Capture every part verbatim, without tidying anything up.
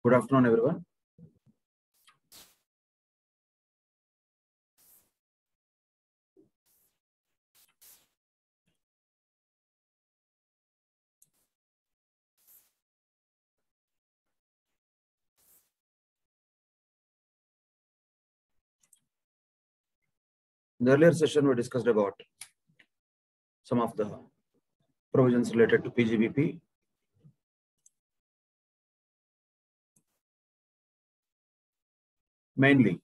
Good afternoon, everyone. In the earlier session, we discussed about some of the provisions related to P G B P. Mainly,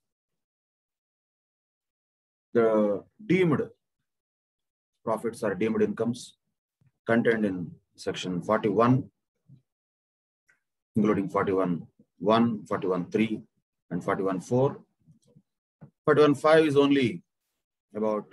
the deemed profits or deemed incomes contained in section forty-one, including forty-one one, forty-one three, and forty-one four. forty-one five is only about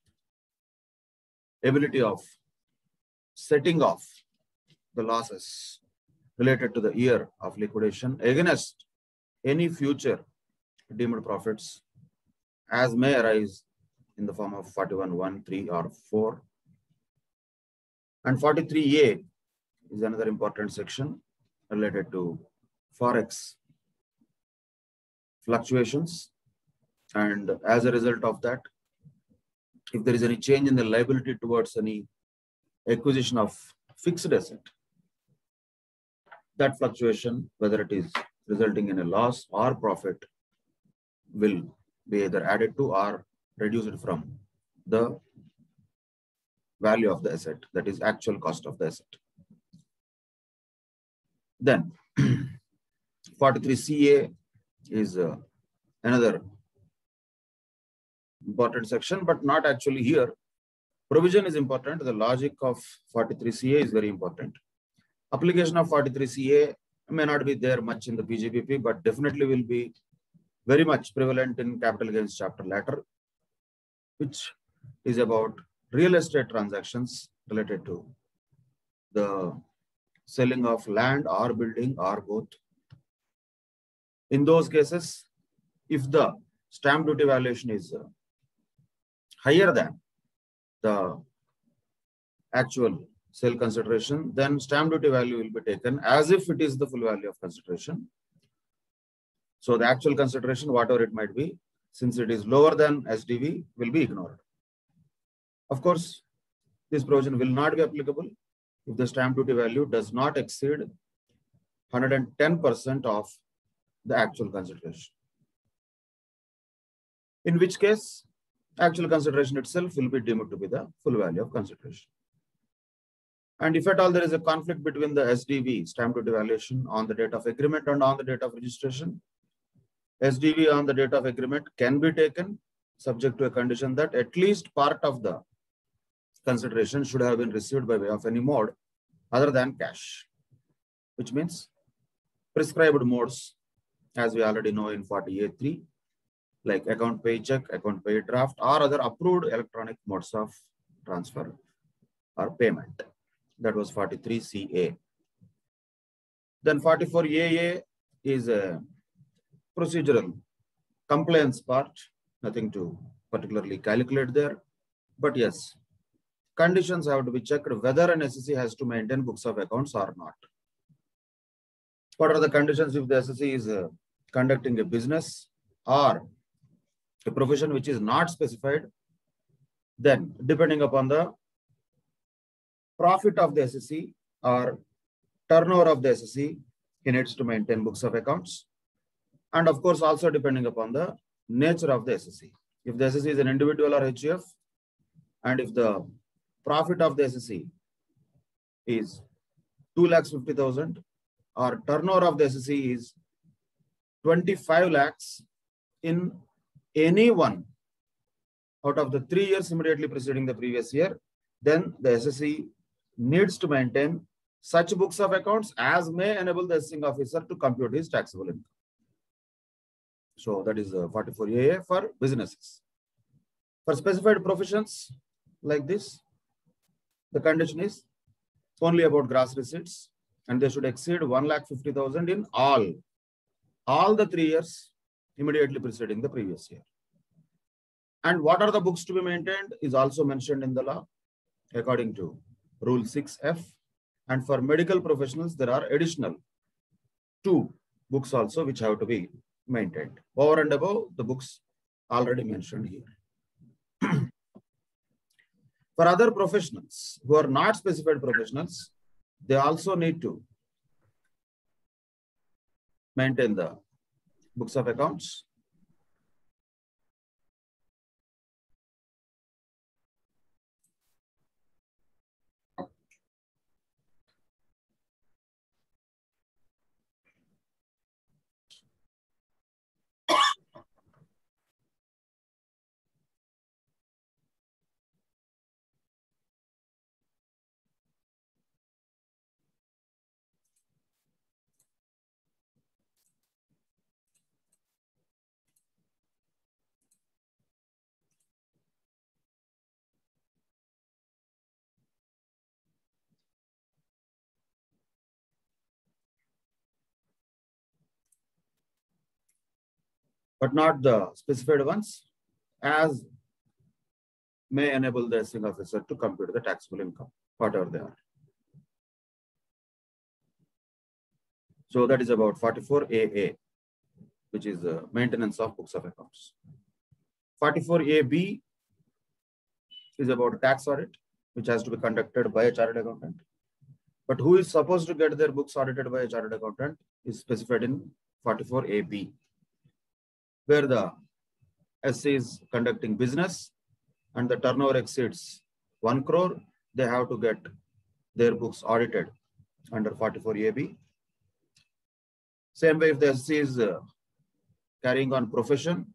ability of setting off the losses related to the year of liquidation against any future deemed profits as may arise in the form of forty-one one, three, or four. And forty-three A is another important section related to forex fluctuations. And as a result of that, if there is any change in the liability towards any acquisition of fixed asset, that fluctuation, whether it is resulting in a loss or profit, will be either added to or reduced from the value of the asset, that is actual cost of the asset. Then forty-three C A is uh, another important section, but not actually here. Provision is important. The logic of forty-three C A is very important. Application of forty-three C A may not be there much in the P G B P, but definitely will be very much prevalent in capital gains chapter latter, which is about real estate transactions related to the selling of land or building or both. In those cases, if the stamp duty valuation is uh, higher than the actual sale consideration, then stamp duty value will be taken as if it is the full value of consideration. So the actual consideration, whatever it might be, since it is lower than S D V, will be ignored. Of course, this provision will not be applicable if the stamp duty value does not exceed one hundred ten percent of the actual consideration. In which case, actual consideration itself will be deemed to be the full value of consideration. And if at all there is a conflict between the S D V, stamp duty valuation, on the date of agreement and on the date of registration, S D V on the date of agreement can be taken subject to a condition that at least part of the consideration should have been received by way of any mode other than cash, which means prescribed modes, as we already know in forty A three, like account pay check, account pay draft, or other approved electronic modes of transfer or payment. That was forty-three C A. Then forty-four A A is a procedural compliance part, nothing to particularly calculate there. But yes, conditions have to be checked whether an S S C has to maintain books of accounts or not. What are the conditions if the S S C is uh, conducting a business or a profession which is not specified? Then, depending upon the profit of the S S C or turnover of the S S C, he needs to maintain books of accounts. And of course, also depending upon the nature of the S S C. If the S S C is an individual or H U F, and if the profit of the S S C is two lakhs fifty thousand, or turnover of the S S C is twenty-five lakhs in any one out of the three years immediately preceding the previous year, then the S S C needs to maintain such books of accounts as may enable the assessing officer to compute his taxable income. So that is uh, forty-four A A for businesses. For specified professions like this, the condition is only about gross receipts, and they should exceed one lakh fifty thousand in all, all the three years immediately preceding the previous year. And what are the books to be maintained is also mentioned in the law according to Rule six F. And for medical professionals, there are additional two books also which have to be maintained over and above the books already mentioned here. For other professionals who are not specified professionals, they also need to maintain the books of accounts. But not the specified ones, as may enable the assessing officer to compute the taxable income, whatever they are. So that is about forty-four A A, which is the maintenance of books of accounts. forty-four A B is about tax audit, which has to be conducted by a chartered accountant. But who is supposed to get their books audited by a chartered accountant is specified in forty-four A B, where the S C is conducting business and the turnover exceeds one crore, they have to get their books audited under forty-four A B. Same way, if the S C is uh, carrying on profession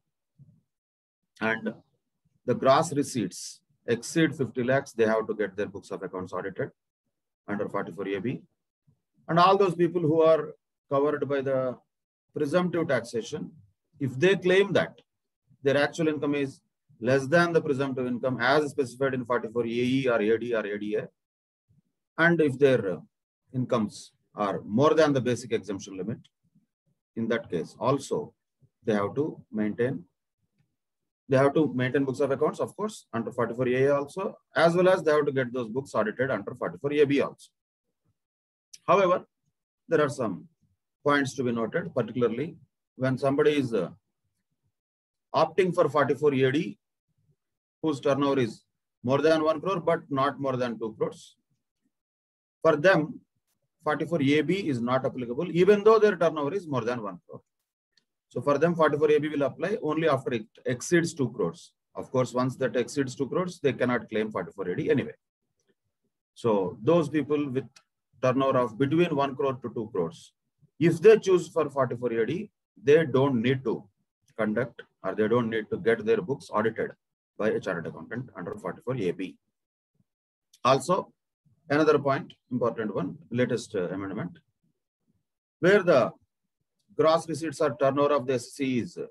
and the gross receipts exceed fifty lakhs, they have to get their books of accounts audited under forty-four A B. And all those people who are covered by the presumptive taxation, if they claim that their actual income is less than the presumptive income as specified in forty-four A E or A D or A D A, and if their incomes are more than the basic exemption limit, in that case also they have to maintain they have to maintain books of accounts, of course, under forty-four A A also, as well as they have to get those books audited under forty-four A B also. However, there are some points to be noted, particularly when somebody is uh, opting for forty-four A D, whose turnover is more than one crore, but not more than two crores. For them, forty-four A B is not applicable, even though their turnover is more than one crore. So for them, forty-four A B will apply only after it exceeds two crores. Of course, once that exceeds two crores, they cannot claim forty-four A D anyway. So those people with turnover of between one crore to two crores, if they choose for forty-four A D, they don't need to conduct or they don't need to get their books audited by a chartered accountant under forty-four A B. Also, another point, important one, latest uh, amendment, where the gross receipts or turnover of the S C is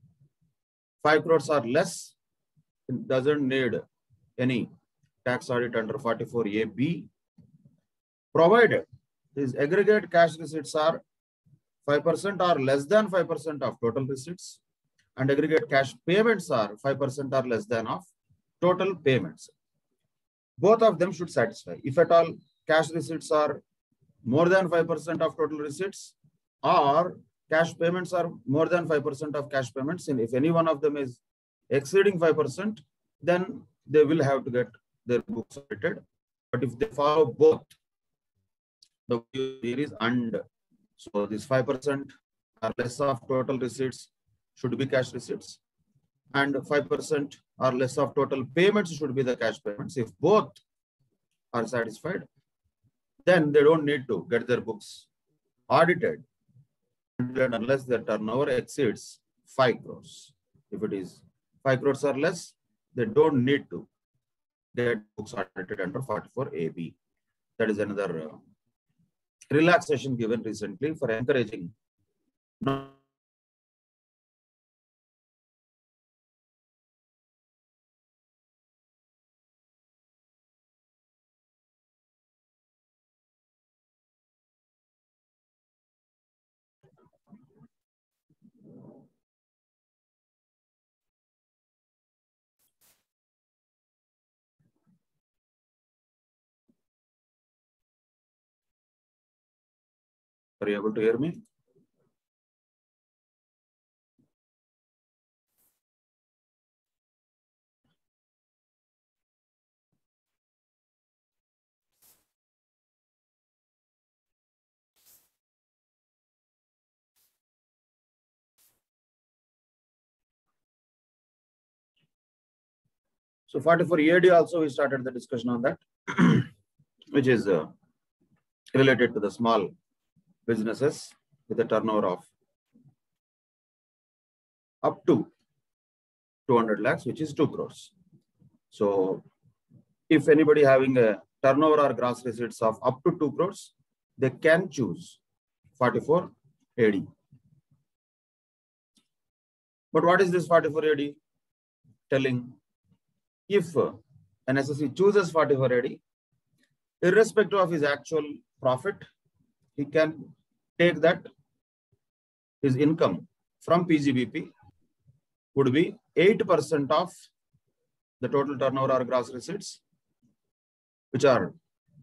five crores or less, it doesn't need any tax audit under forty-four A B, provided these aggregate cash receipts are five percent or less than five percent of total receipts, and aggregate cash payments are five percent or less than of total payments. Both of them should satisfy. If at all cash receipts are more than five percent of total receipts, or cash payments are more than five percent of cash payments, and if any one of them is exceeding five percent, then they will have to get their books audited. But if they follow both, the here is and. So this five percent or less of total receipts should be cash receipts, and five percent or less of total payments should be the cash payments. If both are satisfied, then they don't need to get their books audited unless their turnover exceeds five crores. If it is five crores or less, they don't need to get books audited under forty-four A B. That is another uh, relaxation given recently for encouraging Are you able to hear me? So forty-four A D also we started the discussion on that, which is uh, related to the small businesses with a turnover of up to two hundred lakhs, which is two crores. So if anybody having a turnover or gross receipts of up to two crores, they can choose forty-four A D. But what is this forty-four A D telling? If uh, an S S E chooses forty-four A D, irrespective of his actual profit, he can take that his income from P G B P would be eight percent of the total turnover or gross receipts, which are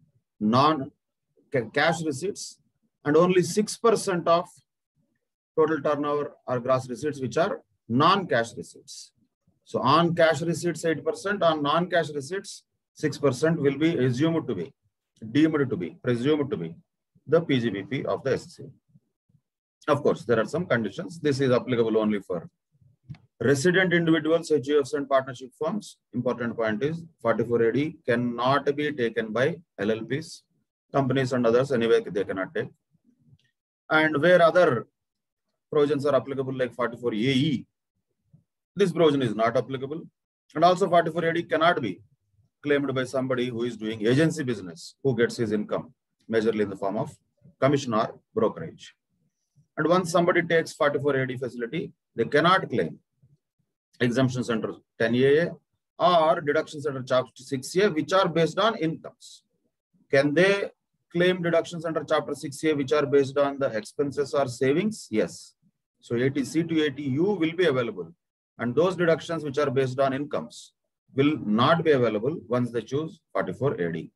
non-cash receipts, and only six percent of total turnover or gross receipts, which are non-cash receipts. So on cash receipts, eight percent, on non-cash receipts, six percent will be assumed to be, deemed to be, presumed to be the P G B P of the S S E. Of course, there are some conditions. This is applicable only for resident individuals, H U Fs and partnership firms. Important point is forty-four A D cannot be taken by L L Ps, companies and others. Anyway, they cannot take. And where other provisions are applicable, like forty-four A E, this provision is not applicable. And also forty-four A D cannot be claimed by somebody who is doing agency business, who gets his income majorly in the form of commission or brokerage. And once somebody takes forty-four A D facility, they cannot claim exemptions under ten A A or deductions under Chapter six A, which are based on incomes. Can they claim deductions under Chapter six A, which are based on the expenses or savings? Yes. So eighty C to eighty U will be available. And those deductions which are based on incomes will not be available once they choose forty-four A D.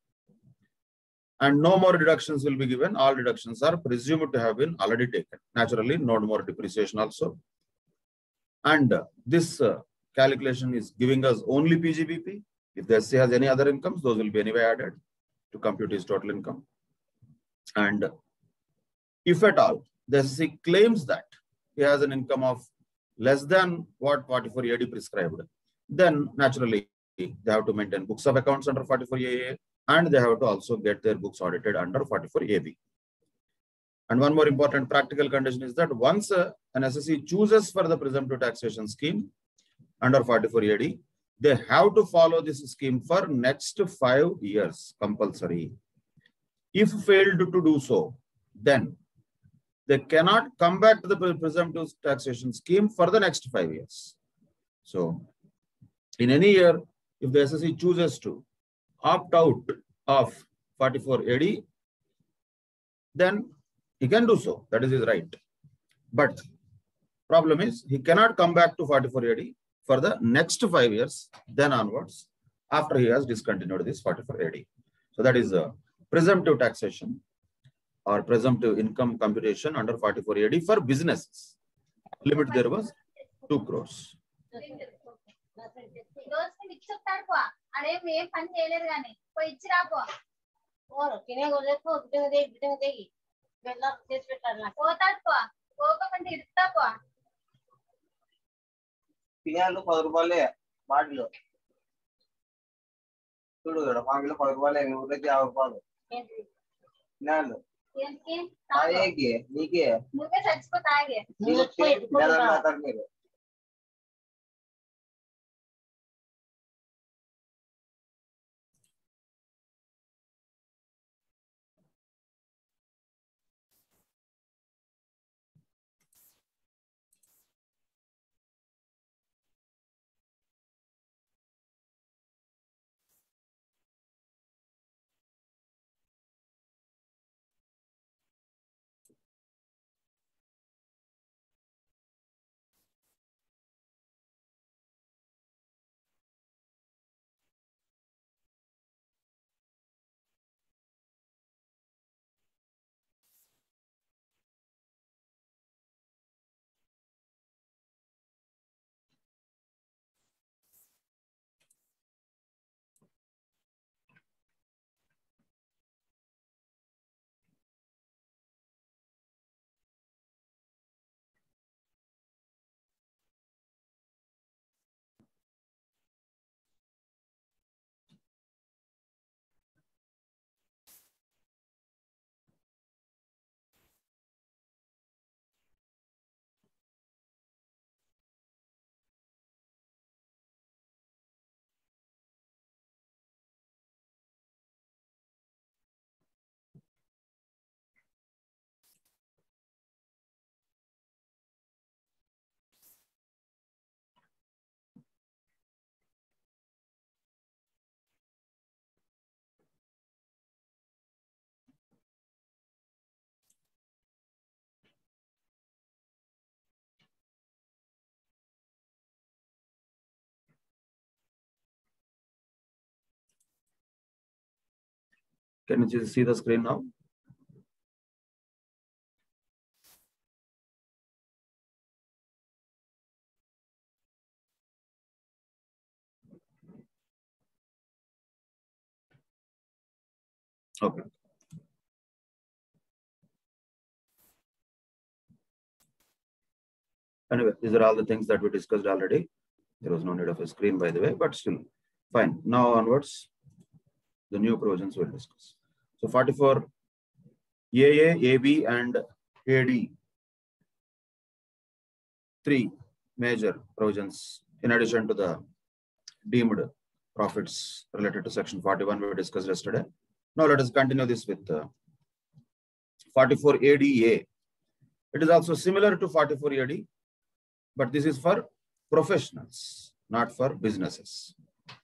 And no more deductions will be given. All deductions are presumed to have been already taken. Naturally, no more depreciation also. And uh, this uh, calculation is giving us only P G B P. If the S S E has any other incomes, those will be anyway added to compute his total income. And if at all, the S S E claims that he has an income of less than what forty-four A D prescribed, then naturally they have to maintain books of accounts under forty-four A A, and they have to also get their books audited under forty-four A B. And one more important practical condition is that once uh, an S S E chooses for the presumptive taxation scheme under forty-four A D, they have to follow this scheme for next five years compulsory. If failed to do so, then they cannot come back to the presumptive taxation scheme for the next five years. So in any year, if the S S E chooses to opt out of forty-four A D, then he can do so. That is his right. But problem is, he cannot come back to forty-four A D for the next five years, then onwards, after he has discontinued this forty-four A D. So that is a presumptive taxation or presumptive income computation under forty-four A D for businesses. Limit there was two crores. పియాలు పది రూపాయలే bottle చూడు కదా పాకిలో పది రూపాయలే ఊరికి యాభై రూపాయలు పియాలు తాగేకి నీకే నువ్వే చచ్చిపో తాగే మీరు Can you see the screen now? Okay. Anyway, these are all the things that we discussed already. There was no need of a screen, by the way, but still fine. Now onwards, the new provisions we'll discuss. So forty-four A A, A B, and A D. Three major provisions in addition to the deemed profits related to section forty-one we discussed yesterday. Now let us continue this with uh, forty-four A D A. It is also similar to forty-four A D, but this is for professionals, not for businesses.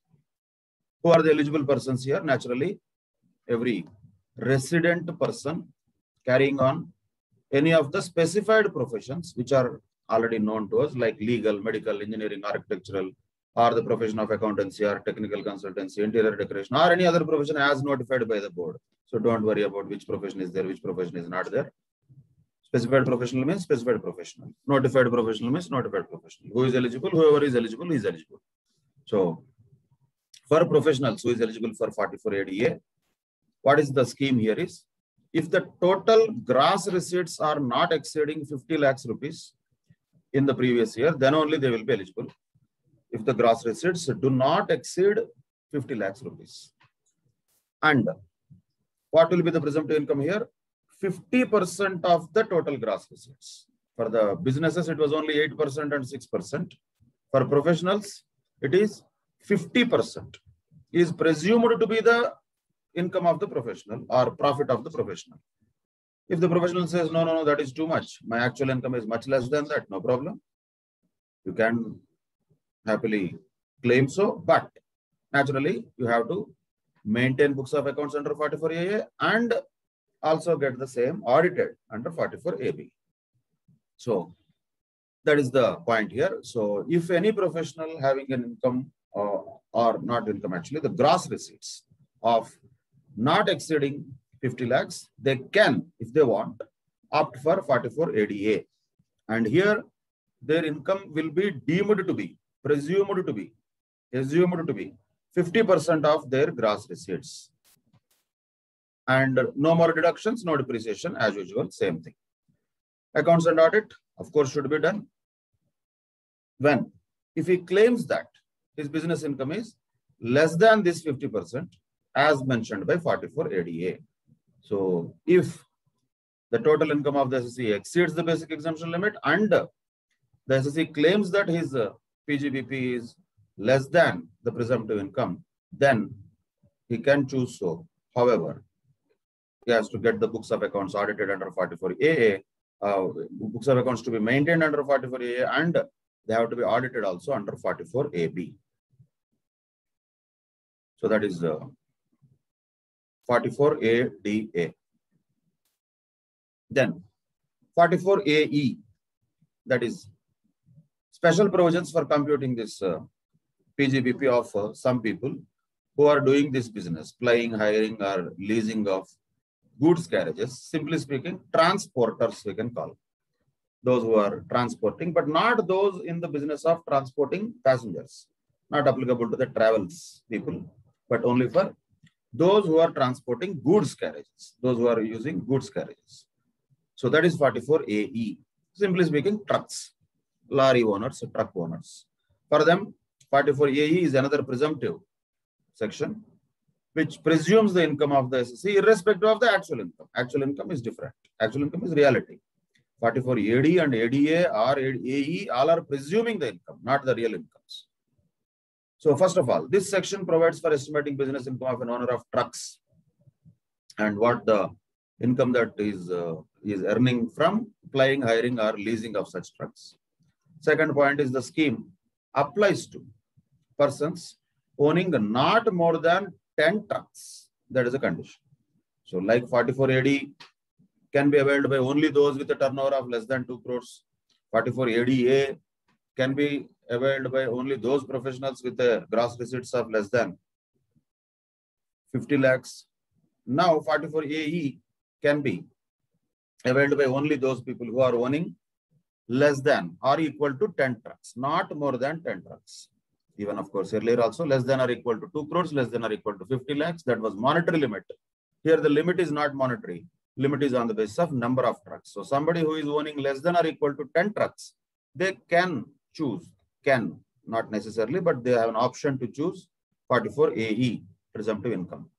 Who are the eligible persons here? Naturally, every resident person carrying on any of the specified professions which are already known to us, like legal, medical, engineering, architectural, or the profession of accountancy or technical consultancy, interior decoration, or any other profession as notified by the board. So don't worry about which profession is there, which profession is not there. Specified professional means specified professional. Notified professional means notified professional. Who is eligible? Whoever is eligible is eligible. So for professionals who is eligible for forty-four A D A, what is the scheme here is, if the total gross receipts are not exceeding fifty lakhs rupees in the previous year, then only they will be eligible. If the gross receipts do not exceed fifty lakhs rupees. And what will be the presumptive income here? fifty percent of the total gross receipts. For the businesses, it was only eight percent and six percent. For professionals, it is fifty percent is presumed to be the income of the professional or profit of the professional. If the professional says, no, no, no, that is too much, my actual income is much less than that, no problem. You can happily claim so, but naturally you have to maintain books of accounts under forty-four A A and also get the same audited under forty-four A B. So that is the point here. So if any professional having an income uh, or not income, actually the gross receipts of not exceeding fifty lakhs, they can, if they want, opt for forty-four A D A. And here their income will be deemed to be, presumed to be, assumed to be fifty percent of their gross receipts. And no more deductions, no depreciation, as usual, same thing. Accounts and audit, of course, should be done. When? If he claims that his business income is less than this fifty percent, as mentioned by forty-four A D A. So if the total income of the S S C exceeds the basic exemption limit and the S S C claims that his uh, P G B P is less than the presumptive income, then he can choose so. However, he has to get the books of accounts audited under forty-four A A, uh, books of accounts to be maintained under forty-four A A, and they have to be audited also under forty-four A B. So that is uh, forty-four A D A. Then forty-four A E, that is special provisions for computing this uh, P G B P of uh, some people who are doing this business, plying, hiring, or leasing of goods carriages. Simply speaking, transporters we can call those who are transporting, but not those in the business of transporting passengers. Not applicable to the travels people, but only for those who are transporting goods carriages, those who are using goods carriages. So that is forty-four A E. Simply speaking, trucks, lorry owners, truck owners. For them, forty-four A E is another presumptive section, which presumes the income of the S S C irrespective of the actual income. Actual income is different. Actual income is reality. forty-four A D and A D A or A E all are presuming the income, not the real incomes. So first of all, this section provides for estimating business income of an owner of trucks and what the income that is, uh, is earning from plying, hiring, or leasing of such trucks. Second point is the scheme applies to persons owning not more than ten trucks. That is a condition. So like forty-four A D can be availed by only those with a turnover of less than two crores. forty-four A D A can be availed by only those professionals with a gross receipts of less than fifty lakhs. Now forty-four A E can be availed by only those people who are owning less than or equal to ten trucks, not more than ten trucks. Even of course earlier also less than or equal to two crores, less than or equal to fifty lakhs. That was monetary limit. Here the limit is not monetary. Limit is on the basis of number of trucks. So somebody who is owning less than or equal to ten trucks, they can choose, can, not necessarily, but they have an option to choose forty-four A E, presumptive income.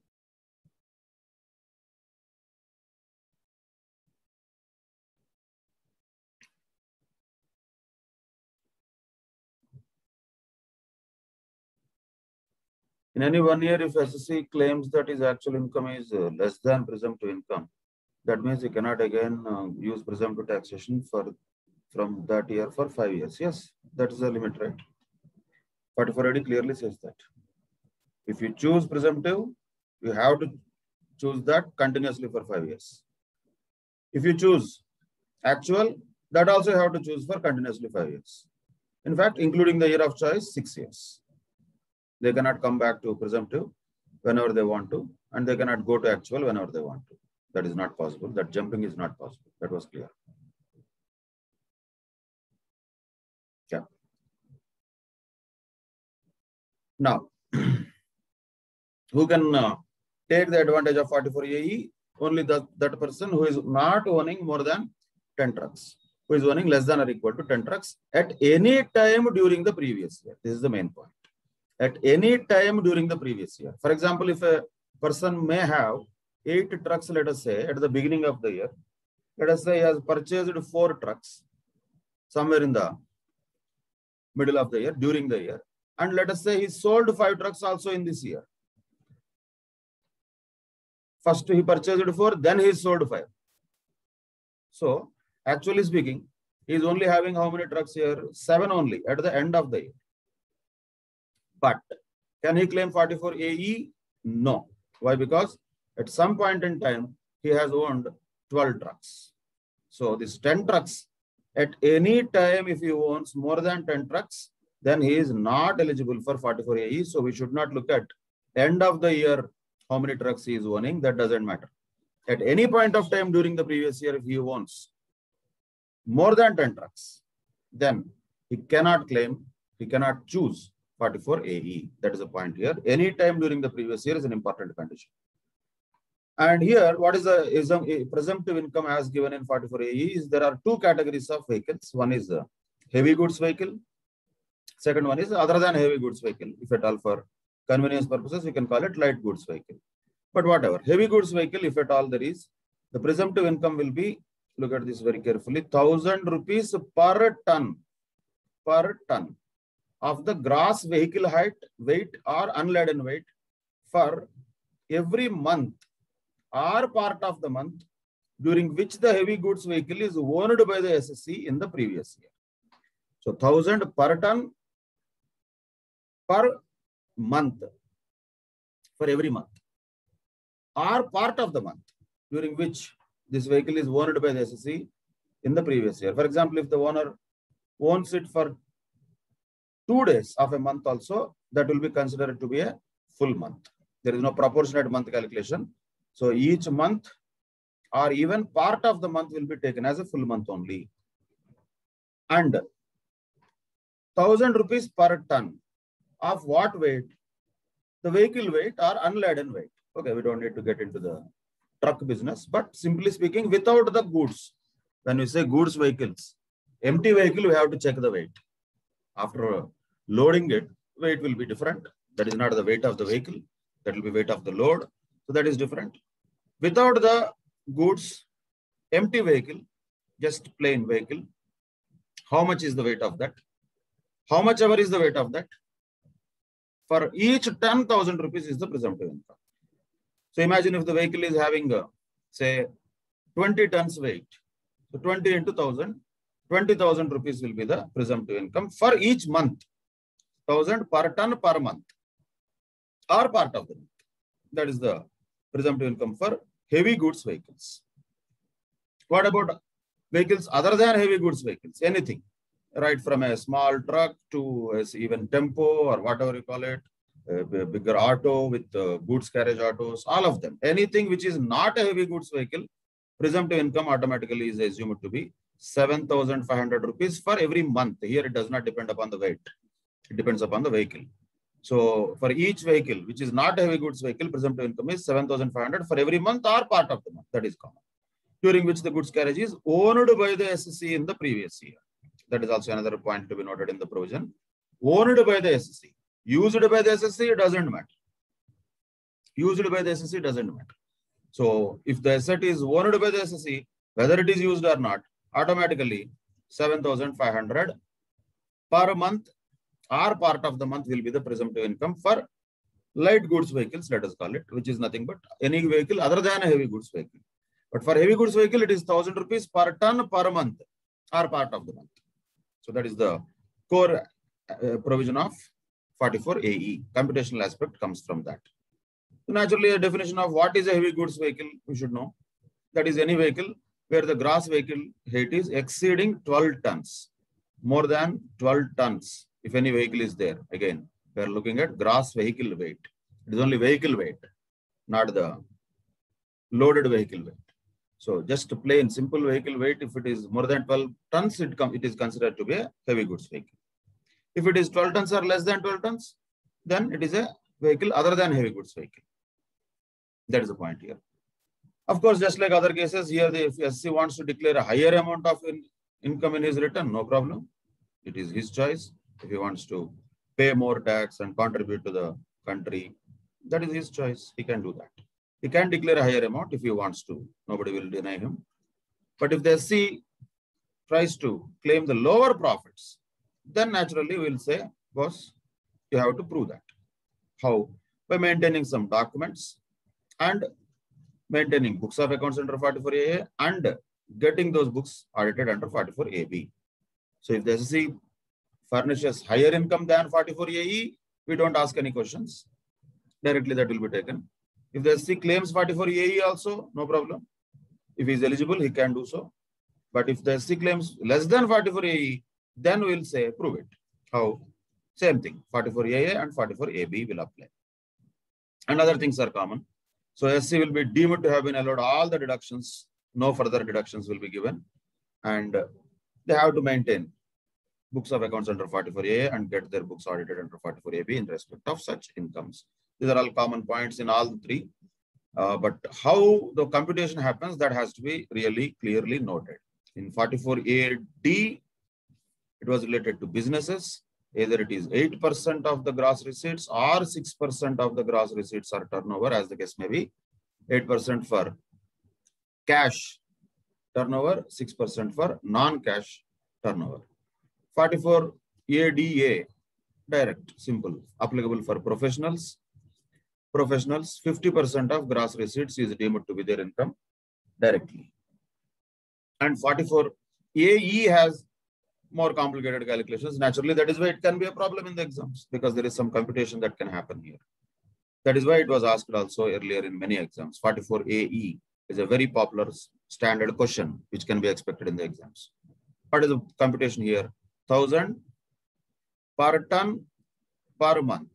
In any one year, if S S C claims that his actual income is uh, less than presumptive income, that means he cannot again uh, use presumptive taxation for from that year for five years. Yes, that is the limit, right? forty-four A D clearly says that. If you choose presumptive, you have to choose that continuously for five years. If you choose actual, that also you have to choose for continuously five years. In fact, including the year of choice, six years. They cannot come back to presumptive whenever they want to, and they cannot go to actual whenever they want to. That is not possible. That jumping is not possible. That was clear. Yeah. Now, who can uh, take the advantage of forty-four A E? Only the, that person who is not owning more than ten trucks, who is owning less than or equal to ten trucks at any time during the previous year. This is the main point. At any time during the previous year. For example, if a person may have eight trucks, let us say, at the beginning of the year, let us say he has purchased four trucks somewhere in the middle of the year, during the year. And let us say he sold five trucks also in this year. First he purchased four, then he sold five. So, actually speaking, he is only having how many trucks here? Seven only at the end of the year. But can he claim forty-four A E? No. Why? Because at some point in time, he has owned twelve trucks. So this ten trucks, at any time, if he owns more than ten trucks, then he is not eligible for forty-four A E. So we should not look at end of the year, how many trucks he is owning. That doesn't matter. At any point of time during the previous year, if he owns more than ten trucks, then he cannot claim, he cannot choose forty-four A E. That is the point here. Any time during the previous year is an important condition. And here, what is the is a presumptive income as given in forty-four A E is there are two categories of vehicles. One is a heavy goods vehicle. Second one is other than heavy goods vehicle. If at all for convenience purposes, we can call it light goods vehicle. But whatever, heavy goods vehicle, if at all there is, the presumptive income will be, look at this very carefully, one thousand rupees per ton, per ton of the gross vehicle height, weight or unladen weight for every month or part of the month during which the heavy goods vehicle is owned by the S S C in the previous year. So one thousand per ton per month for every month or part of the month during which this vehicle is owned by the S S C in the previous year. For example, if the owner owns it for two days of a month also, that will be considered to be a full month. There is no proportionate month calculation. So each month or even part of the month will be taken as a full month only. And one thousand rupees per ton of what weight? The vehicle weight or unladen weight. Okay, we don't need to get into the truck business, but simply speaking, without the goods. When we say goods vehicles, empty vehicle, we have to check the weight. After loading it, weight will be different. That is not the weight of the vehicle. That will be weight of the load. So that is different. Without the goods, empty vehicle, just plain vehicle, how much is the weight of that? How much ever is the weight of that? For each ten thousand rupees is the presumptive income. So imagine if the vehicle is having, a, say, twenty tons weight. So twenty into one thousand, twenty thousand rupees will be the presumptive income for each month. one thousand per ton per month or part of the month. That is the presumptive income for heavy goods vehicles. What about vehicles other than heavy goods vehicles? Anything, right from a small truck to a, even tempo or whatever you call it, uh, bigger auto with uh, goods carriage autos, all of them. Anything which is not a heavy goods vehicle, presumptive income automatically is assumed to be seven thousand five hundred rupees for every month. Here it does not depend upon the weight. It depends upon the vehicle. So for each vehicle, which is not a heavy goods vehicle, presumptive income is seven thousand five hundred for every month or part of the month. That is common. During which the goods carriage is owned by the S S C in the previous year. That is also another point to be noted in the provision. Owned by the S S C. Used by the S S C, it doesn't matter. Used by the S S C doesn't matter. So if the asset is owned by the S S C, whether it is used or not, automatically seven thousand five hundred per month or part of the month will be the presumptive income for light goods vehicles, let us call it, which is nothing but any vehicle other than a heavy goods vehicle. But for heavy goods vehicle, it is one thousand rupees per ton per month or part of the month. So that is the core uh, provision of forty-four A E. Computational aspect comes from that. So naturally, a definition of what is a heavy goods vehicle, we should know. That is any vehicle where the gross vehicle weight is exceeding twelve tons, more than twelve tons. If any vehicle is there, again, we are looking at gross vehicle weight. It is only vehicle weight, not the loaded vehicle weight. So just plain simple vehicle weight, if it is more than twelve tons, it, it is considered to be a heavy goods vehicle. If it is twelve tons or less than twelve tons, then it is a vehicle other than heavy goods vehicle. That is the point here. Of course, just like other cases, here the if S C wants to declare a higher amount of in, income in his return, no problem. It is his choice. If he wants to pay more tax and contribute to the country, that is his choice. He can do that. He can declare a higher amount if he wants to. Nobody will deny him. But if the S C tries to claim the lower profits, then naturally we'll say, boss, you have to prove that. How? By maintaining some documents and maintaining books of accounts under forty-four A A and getting those books audited under forty-four A B. So if the S S C furnishes higher income than forty-four A E, we don't ask any questions. Directly that will be taken. If the S S C claims forty-four A E also, no problem. If he is eligible, he can do so. But if the S S C claims less than forty-four A E, then we'll say prove it. How? Same thing. forty-four A A and forty-four A B will apply. And other things are common. So S C will be deemed to have been allowed all the deductions. No further deductions will be given. And they have to maintain books of accounts under forty-four A A and get their books audited under forty-four A B in respect of such incomes. These are all common points in all the three. Uh, but how the computation happens, that has to be really clearly noted. In forty-four A D, it was related to businesses. Either it is eight percent of the gross receipts or six percent of the gross receipts or turnover, as the case may be. eight percent for cash turnover, six percent for non-cash turnover. forty-four A D A, direct, simple, applicable for professionals. Professionals, fifty percent of gross receipts is deemed to be their income directly. And forty-four A E has more complicated calculations. Naturally, that is why it can be a problem in the exams, because there is some computation that can happen here. That is why it was asked also earlier in many exams. forty-four A E is a very popular standard question which can be expected in the exams. What is the computation here? one thousand per ton per month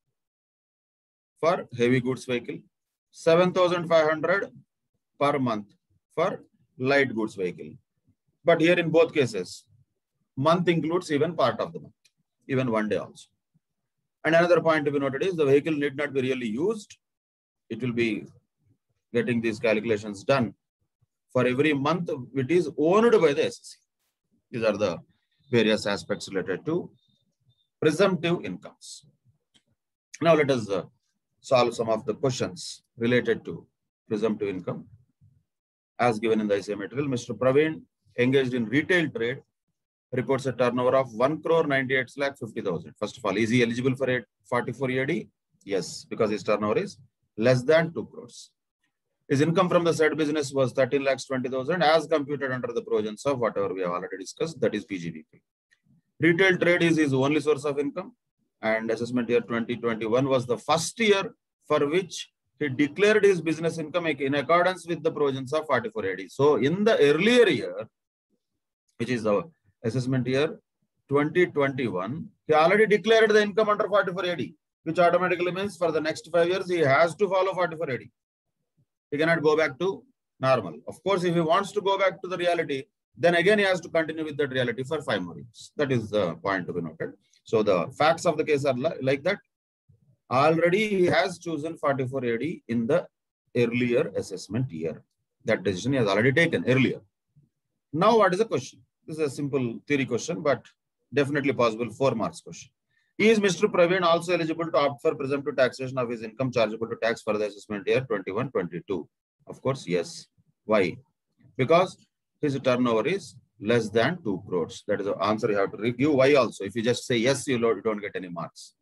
for heavy goods vehicle, seven thousand five hundred per month for light goods vehicle. But here in both cases, month includes even part of the month, even one day also. And another point to be noted is the vehicle need not be really used. It will be getting these calculations done for every month which is owned by the S S C. These are the various aspects related to presumptive incomes. Now let us uh, solve some of the questions related to presumptive income. As given in the I C A material, Mister Praveen, engaged in retail trade, reports a turnover of one crore ninety-eight lakh fifty thousand. First of all, is he eligible for a forty-four A D? Yes, because his turnover is less than two crores. His income from the said business was thirteen lakhs twenty thousand as computed under the provisions of whatever we have already discussed, that is P G B P. Retail trade is his only source of income, and assessment year twenty twenty-one was the first year for which he declared his business income in accordance with the provisions of forty-four A D. So in the earlier year, which is the assessment year twenty twenty-one, he already declared the income under forty-four A D. which automatically means for the next five years, he has to follow forty-four A D. He cannot go back to normal. Of course, if he wants to go back to the reality, then again he has to continue with that reality for five more years. That is the point to be noted. So the facts of the case are like that. Already he has chosen forty-four A D in the earlier assessment year. That decision he has already taken earlier. Now what is the question? This is a simple theory question, but definitely possible four marks question. Is Mister Praveen also eligible to opt for presumptive taxation of his income chargeable to tax for the assessment year twenty-one twenty-two? Of course, yes. Why? Because his turnover is less than two crores. That is the answer you have to give. Why also? If you just say yes, you don't get any marks.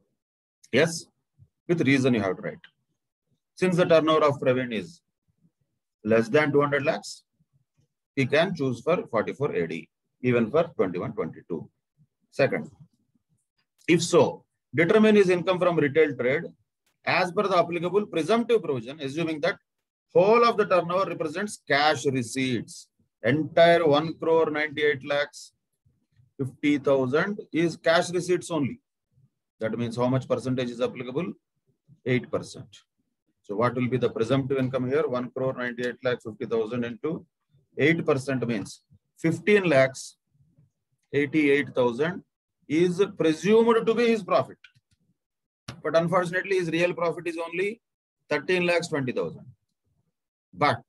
Yes, with reason you have to write. Since the turnover of Praveen is less than two hundred lakhs, he can choose for forty-four A D, even for twenty-one twenty-two. Second, if so, determine his income from retail trade as per the applicable presumptive provision, assuming that whole of the turnover represents cash receipts. Entire one crore ninety-eight lakhs fifty thousand is cash receipts only. That means how much percentage is applicable? eight percent. So what will be the presumptive income here? one crore ninety-eight lakhs fifty thousand into eight percent means fifteen lakhs eighty-eight thousand is presumed to be his profit. But unfortunately, his real profit is only thirteen lakhs twenty thousand. But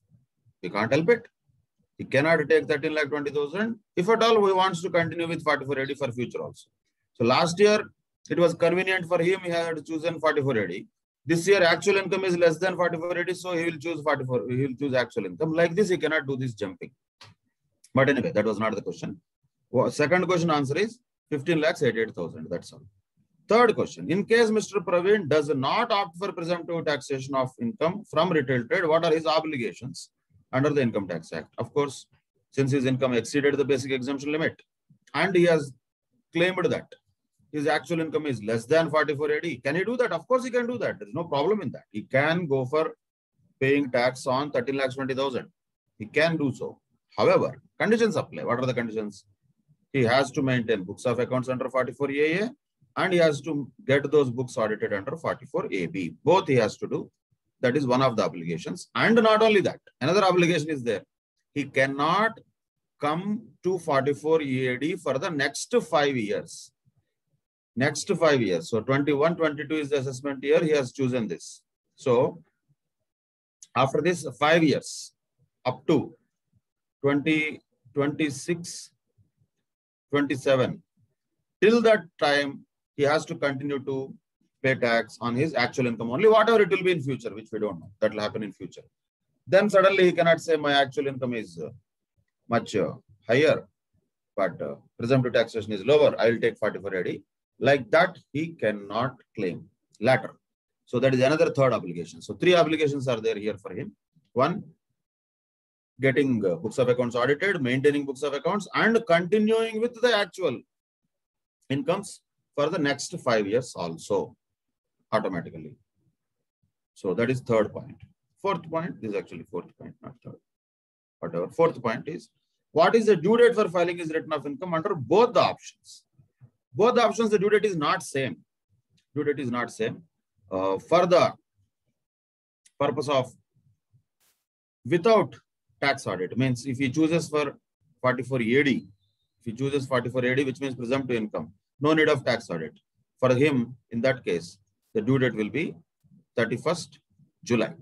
we can't help it. He cannot take thirteen lakh twenty thousand. If at all, he wants to continue with forty-four A D for future also. So last year, it was convenient for him. He had chosen forty-four A D. This year, actual income is less than forty-four A D. So he will choose forty-four. He will choose actual income. Like this, he cannot do this jumping. But anyway, that was not the question. Well, second question answer is fifteen lakhs eighty-eight thousand. That's all. Third question. In case Mister Praveen does not opt for presumptive taxation of income from retail trade, what are his obligations under the Income Tax Act? Of course, since his income exceeded the basic exemption limit and he has claimed that his actual income is less than forty-four A D, can he do that? Of course, he can do that. There is no problem in that. He can go for paying tax on thirteen lakhs twenty thousand. He can do so. However, conditions apply. What are the conditions? He has to maintain books of accounts under forty-four A A and he has to get those books audited under forty-four A B. Both he has to do. That is one of the obligations. And not only that, another obligation is there. He cannot come to forty-four A D for the next five years. Next five years. So twenty-one twenty-two is the assessment year. He has chosen this. So after this five years up to twenty twenty-six twenty-seven, till that time, he has to continue to pay tax on his actual income only, whatever it will be in future, which we don't know. That will happen in future. Then suddenly he cannot say my actual income is uh, much uh, higher, but uh, presumptive taxation is lower. I will take forty-four A D. Like that, he cannot claim later. So that is another third obligation. So three obligations are there here for him. One, getting uh, books of accounts audited, maintaining books of accounts, and continuing with the actual incomes for the next five years also automatically. So that is third point. Fourth point, this is actually fourth point, not third. Whatever. Fourth point is, what is the due date for filing his return of income under both the options? Both the options, the due date is not same. Due date is not same. Uh, for the purpose of without tax audit, means if he chooses for forty-four A D, if he chooses forty-four A D, which means presumptive income, no need of tax audit. For him, in that case, the due date will be thirty-first July.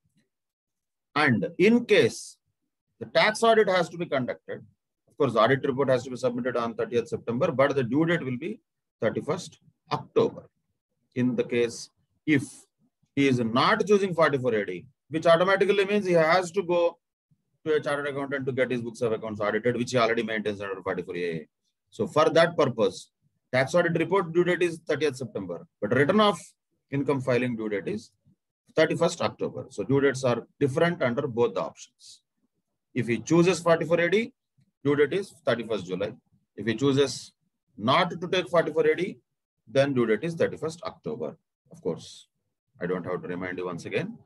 And in case the tax audit has to be conducted, of course, the audit report has to be submitted on thirtieth September, but the due date will be thirty-first October. In the case, if he is not choosing forty-four A D, which automatically means he has to go to a chartered accountant to get his books of accounts audited, which he already maintains under forty-four A A. So for that purpose, tax audit report due date is thirtieth September, but return of income filing due date is thirty-first October. So due dates are different under both the options. If he chooses forty-four A D, due date is thirty-first July. If he chooses not to take forty-four A D, then due date is thirty-first October. Of course, I don't have to remind you once again.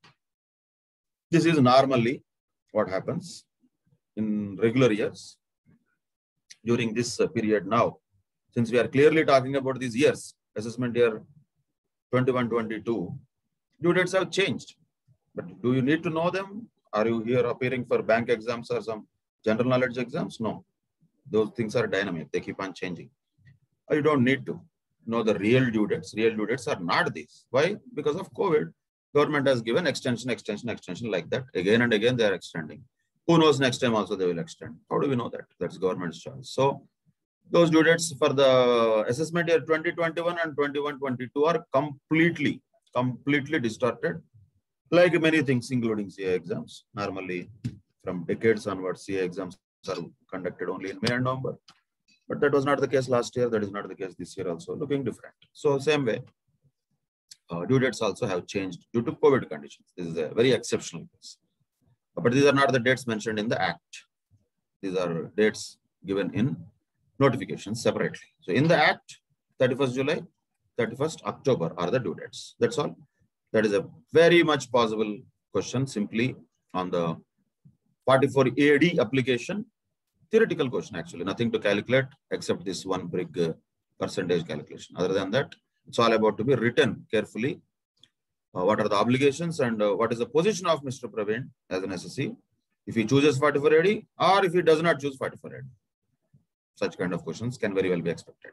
This is normally what happens in regular years during this period now. Since we are clearly talking about these years, assessment year twenty-one twenty-two, due dates have changed. But do you need to know them? Are you here appearing for bank exams or some general knowledge exams? No. Those things are dynamic. They keep on changing. You don't need to know the real due dates. Real due dates are not these. Why? Because of COVID. Government has given extension, extension, extension like that. Again and again, they are extending. Who knows, next time also they will extend. How do we know that? That's government's choice. So those due dates for the assessment year twenty twenty-one and twenty-one twenty-two are completely, completely distorted. Like many things, including C A exams. Normally, from decades onwards, C A exams are conducted only in May and November. But that was not the case last year. That is not the case this year also. Looking different. So same way, uh, due dates also have changed due to COVID conditions. This is a very exceptional case. But these are not the dates mentioned in the Act. These are dates given in notifications separately. So in the Act, thirty-first July, thirty-first October are the due dates. That's all. That is a very much possible question simply on the forty-four A D application. Theoretical question, actually, nothing to calculate except this one big uh, percentage calculation. Other than that, it's all about to be written carefully. Uh, what are the obligations and uh, what is the position of Mister Praveen as an S S C if he chooses forty-four A D or if he does not choose forty-four A D. Such kind of questions can very well be expected.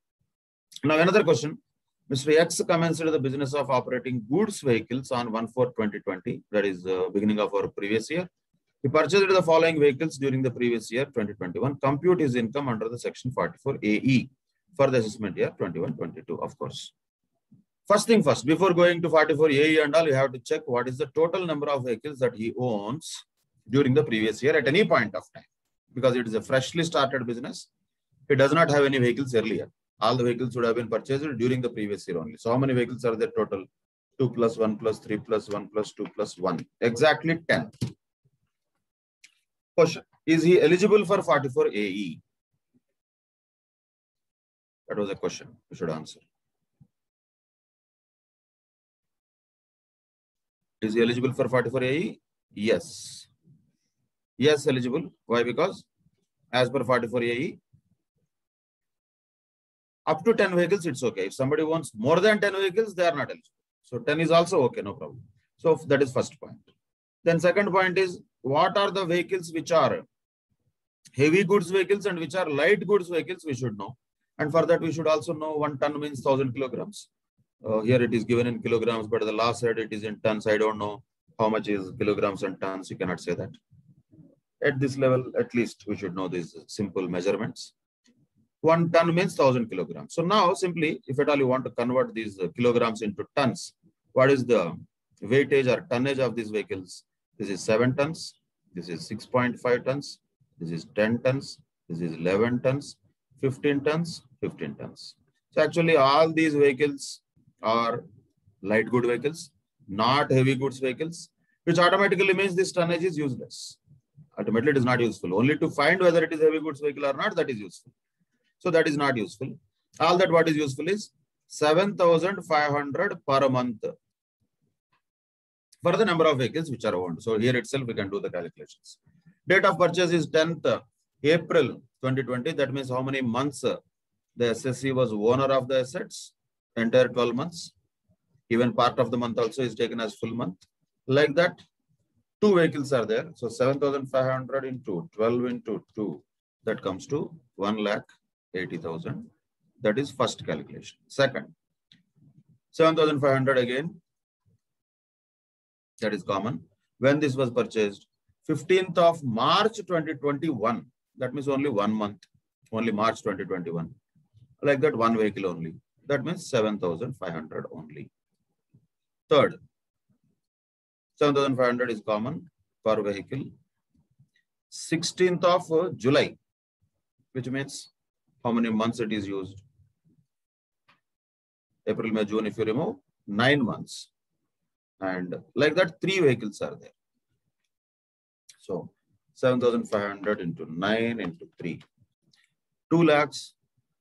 Now, another question. Mister X commenced the business of operating goods vehicles on one four twenty twenty. That is the uh, beginning of our previous year. He purchased the following vehicles during the previous year, twenty twenty-one. Compute his income under the section forty-four A E for the assessment year twenty-one twenty-two, of course. First thing first, before going to forty-four A E and all, you have to check what is the total number of vehicles that he owns during the previous year at any point of time. Because it is a freshly started business. He does not have any vehicles earlier. All the vehicles would have been purchased during the previous year only. So how many vehicles are there total? two plus one plus three plus one plus two plus one. Exactly ten. Question. Is he eligible for forty-four A E? That was a question you should answer. Is he eligible for forty-four A E? Yes. Yes, eligible. Why? Because as per forty-four A E, up to ten vehicles, it's okay. If somebody wants more than ten vehicles, they are not eligible. So ten is also okay, no problem. So that is first point. Then second point is, what are the vehicles which are heavy goods vehicles and which are light goods vehicles, we should know. And for that, we should also know one ton means one thousand kilograms. Uh, here it is given in kilograms, but the last said it is in tons. I don't know how much is kilograms and tons. You cannot say that. At this level, at least we should know these simple measurements. One ton means one thousand kilograms. So now simply, if at all you want to convert these kilograms into tons, what is the weightage or tonnage of these vehicles? This is seven tons. This is six point five tons. This is ten tons. This is eleven tons. fifteen tons. fifteen tons. So actually all these vehicles are light good vehicles, not heavy goods vehicles, which automatically means this tonnage is useless. Ultimately, it is not useful. Only to find whether it is heavy goods vehicle or not, that is useful. So that is not useful. All that what is useful is seven thousand five hundred per month for the number of vehicles which are owned. So here itself we can do the calculations. Date of purchase is tenth April twenty twenty. That means how many months the S S C was owner of the assets? Entire twelve months. Even part of the month also is taken as full month. Like that, two vehicles are there. So seven thousand five hundred into twelve into two, that comes to one lakh eighty thousand. That is first calculation. Second, seven thousand five hundred again. That is common. When this was purchased, fifteenth of March twenty twenty-one. That means only one month. Only March twenty twenty-one. Like that, one vehicle only. That means seven thousand five hundred only. Third, seven thousand five hundred is common per vehicle. sixteenth of July, which means how many months it is used? April, May, June, if you remove, nine months. And like that, three vehicles are there. So seven thousand five hundred into nine into three. two lakhs,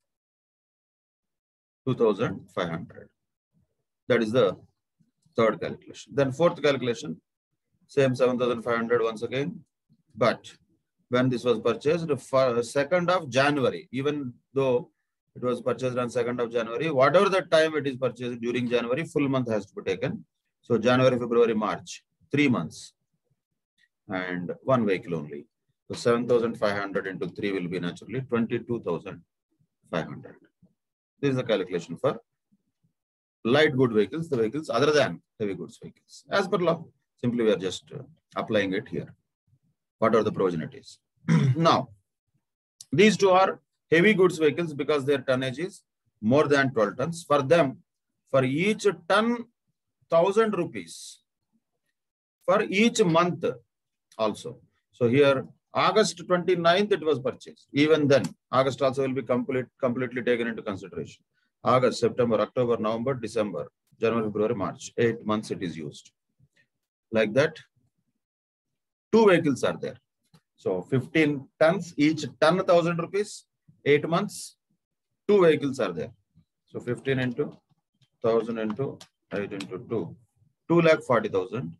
two thousand five hundred. That is the third calculation. Then fourth calculation, same seven thousand five hundred once again. But when this was purchased, for second of January, even though It was purchased on second of January. Whatever the time it is purchased during January, full month has to be taken. So January, February, March, three months and one vehicle only. So seven thousand five hundred into three will be naturally twenty-two thousand five hundred. This is the calculation for light good vehicles, the vehicles other than heavy goods vehicles. As per law, simply we are just uh, applying it here. What are the provision it is? Now, these two are heavy goods vehicles because their tonnage is more than twelve tons. For them, for each ton, thousand rupees. For each month also. So here, August twenty-ninth, it was purchased. Even then, August also will be complete, completely taken into consideration. August, September, October, November, December, January, February, March. Eight months it is used. Like that, two vehicles are there. So fifteen tons, each ton one thousand rupees, eight months, two vehicles are there. So fifteen into one thousand into eight into two, two lakh forty thousand.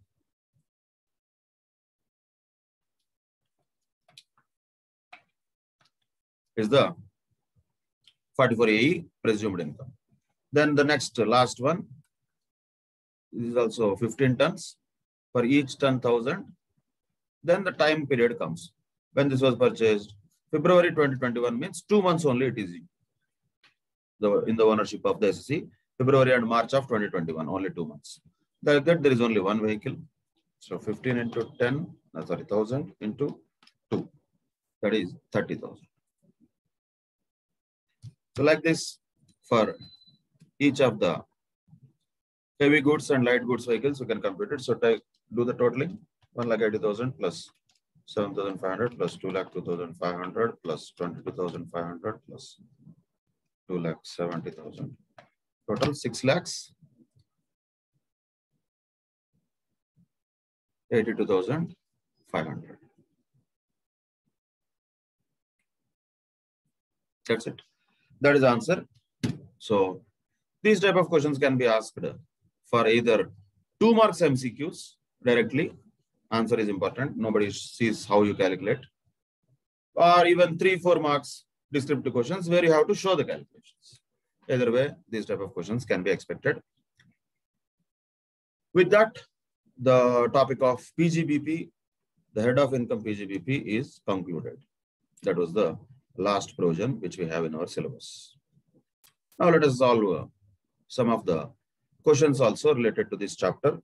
Is the forty-four A E presumed income. Then the next last one is also fifteen tons. For each ton one thousand. Then the time period comes. When this was purchased, February twenty twenty-one means two months only it is the, in the ownership of the S S C. February and March of twenty twenty-one, only two months. Like that, there is only one vehicle. So fifteen into ten, no, sorry, one thousand into two. That is thirty thousand. So like this, for each of the heavy goods and light goods vehicles, you can compute it. So take, do the totaling. one lakh eighty thousand plus seven thousand five hundred plus two lakh two thousand five hundred plus twenty-two thousand five hundred plus two lakh seventy thousand. Total six lakhs eighty-two thousand five hundred. That's it. That is the answer. So these type of questions can be asked for either two marks M C Qs directly. Answer is important. Nobody sees how you calculate. Or even three, four marks descriptive questions where you have to show the calculations. Either way, these type of questions can be expected. With that, the topic of P G B P, the head of income P G B P is concluded. That was the last provision which we have in our syllabus. Now let us solve uh, some of the questions also related to this chapter.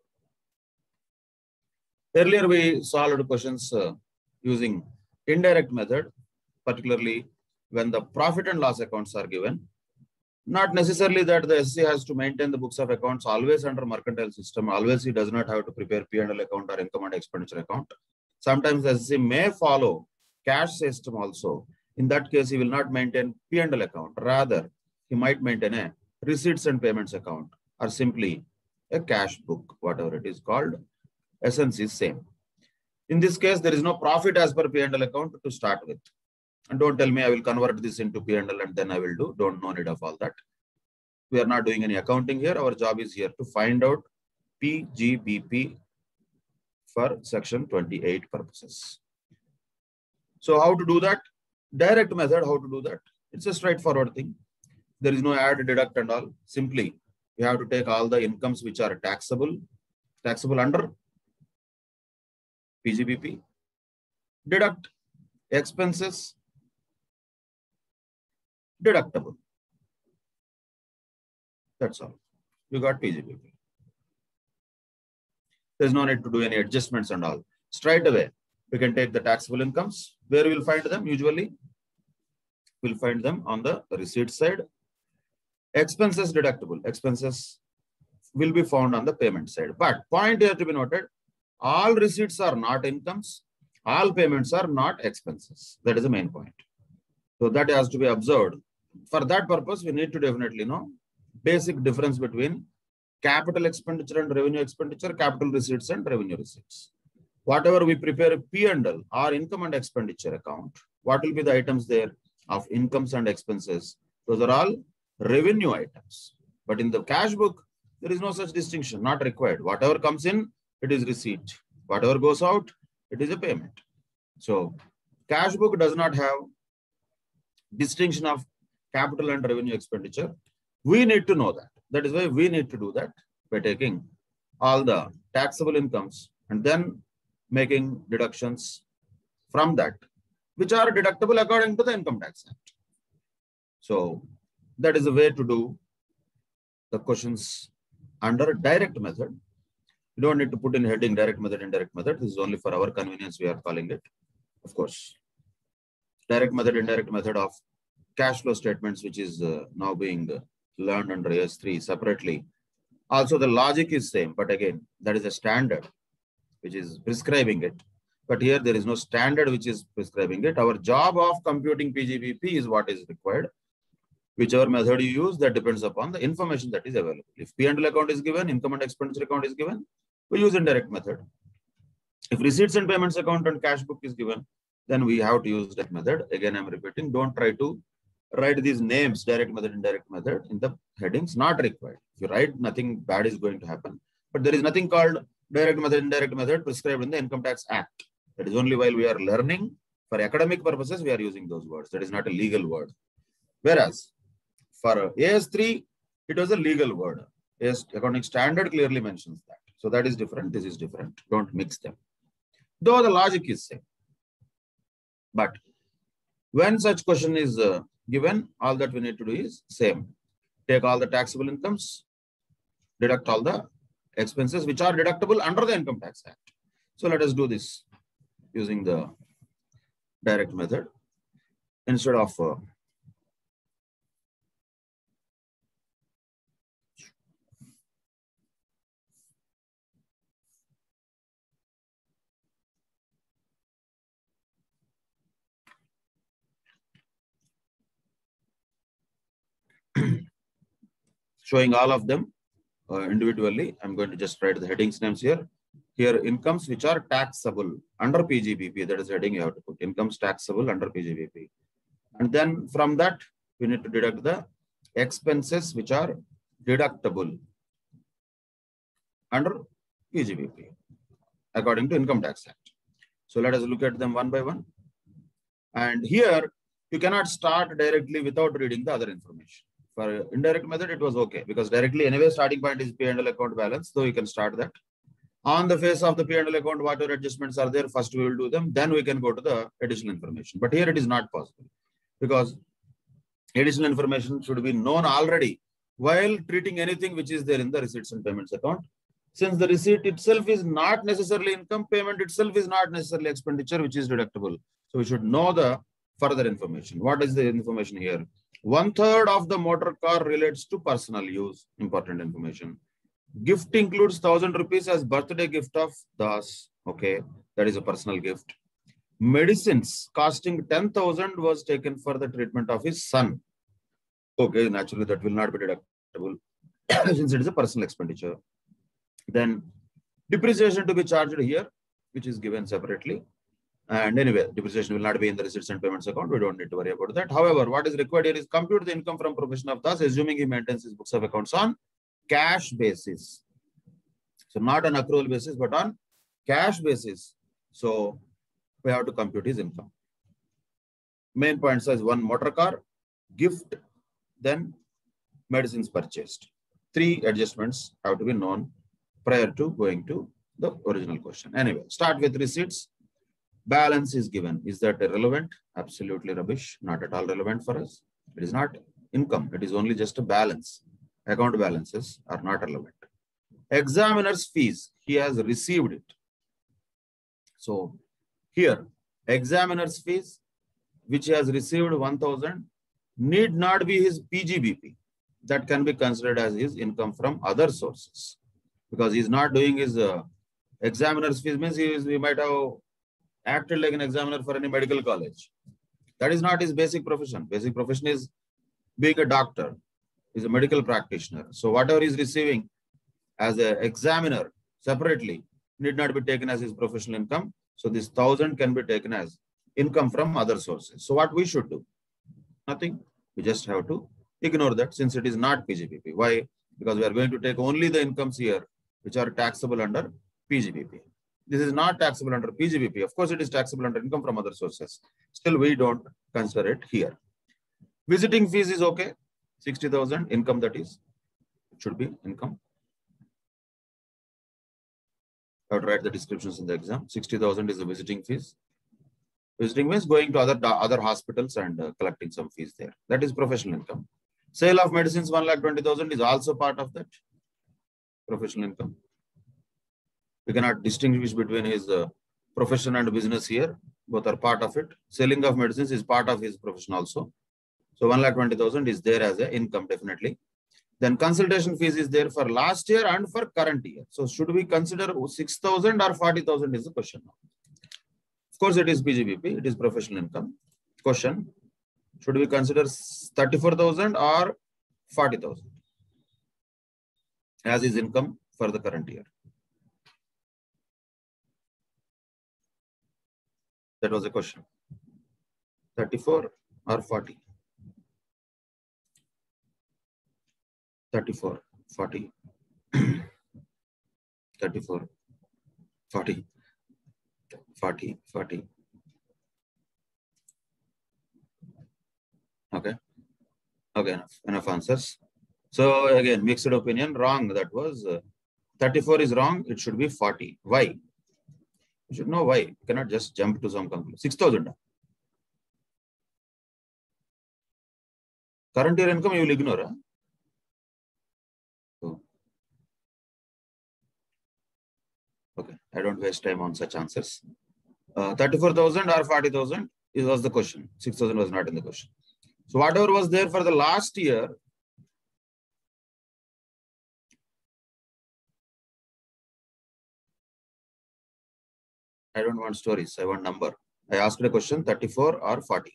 Earlier we solved questions uh, using indirect method, particularly when the profit and loss accounts are given. Not necessarily that the S S C has to maintain the books of accounts always under mercantile system. Always he does not have to prepare P and L account or income and expenditure account. Sometimes the S S C may follow cash system also. In that case, he will not maintain P and L account. Rather, he might maintain a receipts and payments account or simply a cash book, whatever it is called. Essence is same. In this case, there is no profit as per P and L account to start with. And don't tell me I will convert this into P and L and then I will do. Don't no need of all that. We are not doing any accounting here. Our job is here to find out P G B P for section twenty-eight purposes. So how to do that? Direct method, how to do that? It's a straightforward thing. There is no add, deduct and all. Simply, you have to take all the incomes which are taxable, taxable under P G B P, deduct expenses, deductible. That's all. You got P G B P. There's no need to do any adjustments and all. Straight away, we can take the taxable incomes. Where we will find them? Usually, we'll find them on the receipt side. Expenses deductible. Expenses will be found on the payment side. But point here to be noted, all receipts are not incomes. All payments are not expenses. That is the main point. So that has to be observed. For that purpose, we need to definitely know basic difference between capital expenditure and revenue expenditure, capital receipts and revenue receipts. Whatever we prepare a P and L or income and expenditure account, what will be the items there of incomes and expenses? Those are all revenue items. But in the cash book, there is no such distinction, not required. Whatever comes in, it is receipt. Whatever goes out, it is a payment. So cash book does not have distinction of capital and revenue expenditure. We need to know that. That is why we need to do that by taking all the taxable incomes and then making deductions from that, which are deductible according to the Income Tax Act. So that is the way to do the questions under direct method. You don't need to put in heading direct method, indirect method. This is only for our convenience we are calling it. Of course, direct method, indirect method of cash flow statements, which is uh, now being uh, learned under A S three separately. Also, the logic is same, but again, that is a standard which is prescribing it. But here there is no standard which is prescribing it. Our job of computing P G B P is what is required. Whichever method you use, that depends upon the information that is available. If P and L account is given, income and expenditure account is given, we use indirect method. If receipts and payments account and cash book is given, then we have to use that method. Again, I'm repeating, don't try to write these names, direct method, indirect method, in the headings, not required. If you write, nothing bad is going to happen. But there is nothing called direct method, indirect method prescribed in the Income Tax Act. That is only while we are learning. For academic purposes, we are using those words. That is not a legal word. Whereas, for A S three, it was a legal word. A S accounting standard clearly mentions that. So that is different. This is different. Don't mix them. Though the logic is same. But when such question is uh, given, all that we need to do is same. Take all the taxable incomes, deduct all the expenses which are deductible under the Income Tax Act. So let us do this using the direct method instead of uh, showing all of them uh, individually. I'm going to just write the headings names here. Here, incomes which are taxable under P G B P, that is heading you have to put. Incomes taxable under P G B P. And then from that, we need to deduct the expenses which are deductible under P G B P according to Income Tax Act. So let us look at them one by one. And here, you cannot start directly without reading the other information. For indirect method, it was okay because directly anyway starting point is P and L account balance, so you can start that. On the face of the P and L account, whatever adjustments are there, first we will do them, then we can go to the additional information. But here it is not possible because additional information should be known already while treating anything which is there in the receipts and payments account. Since the receipt itself is not necessarily income, payment itself is not necessarily expenditure, which is deductible. So we should know the further information. What is the information here? One third of the motor car relates to personal use. Important information. Gift includes thousand rupees as birthday gift of Das. Okay, that is a personal gift. Medicines costing ten thousand was taken for the treatment of his son. Okay, naturally that will not be deductible since it is a personal expenditure. Then depreciation to be charged here, which is given separately. And anyway, depreciation will not be in the receipts and payments account. We don't need to worry about that. However, what is required here is compute the income from profession of Das, assuming he maintains his books of accounts on cash basis. So not on accrual basis, but on cash basis. So we have to compute his income. Main points is one motor car, gift, then medicines purchased. Three adjustments have to be known prior to going to the original question. Anyway, start with receipts. Balance is given. Is that irrelevant? Absolutely rubbish. Not at all relevant for us. It is not income. It is only just a balance. Account balances are not relevant. Examiner's fees. He has received it. So here, examiner's fees, which he has received one thousand, need not be his P G B P. That can be considered as his income from other sources. Because he is not doing his uh, examiner's fees, means he, is, he might have acted like an examiner for any medical college. That is not his basic profession. Basic profession is being a doctor. He's a medical practitioner. So whatever he's receiving as an examiner separately need not be taken as his professional income. So this thousand can be taken as income from other sources. So what we should do? Nothing. We just have to ignore that since it is not P G B P. Why? Because we are going to take only the incomes here which are taxable under P G B P. This is not taxable under P G B P. Of course, it is taxable under income from other sources. Still, we don't consider it here. Visiting fees is okay. sixty thousand income, that is. It should be income. I would write the descriptions in the exam. sixty thousand is the visiting fees. Visiting means going to other, other hospitals and uh, collecting some fees there. That is professional income. Sale of medicines, one lakh twenty thousand is also part of that professional income. We cannot distinguish between his uh, profession and business here. Both are part of it. Selling of medicines is part of his profession also. So one lakh twenty thousand is there as an income, definitely. Then consultation fees is there for last year and for current year. So should we consider six thousand or forty thousand is the question now. Of course, it is P G B P. It is professional income. Question, should we consider thirty-four thousand or forty thousand as is income for the current year? That was the question. thirty-four or forty? thirty-four, forty, thirty-four, forty, forty, forty. Okay. Okay, enough, enough answers. So again, mixed opinion, wrong. That was uh, thirty-four is wrong. It should be forty. Why? You should know why. You cannot just jump to some conclusion. six thousand. Current year income you will ignore. Huh? So, okay, I don't waste time on such answers. Uh, thirty-four thousand or forty thousand is was the question. six thousand was not in the question. So whatever was there for the last year, I don't want stories. I want number. I asked a question, thirty-four or forty.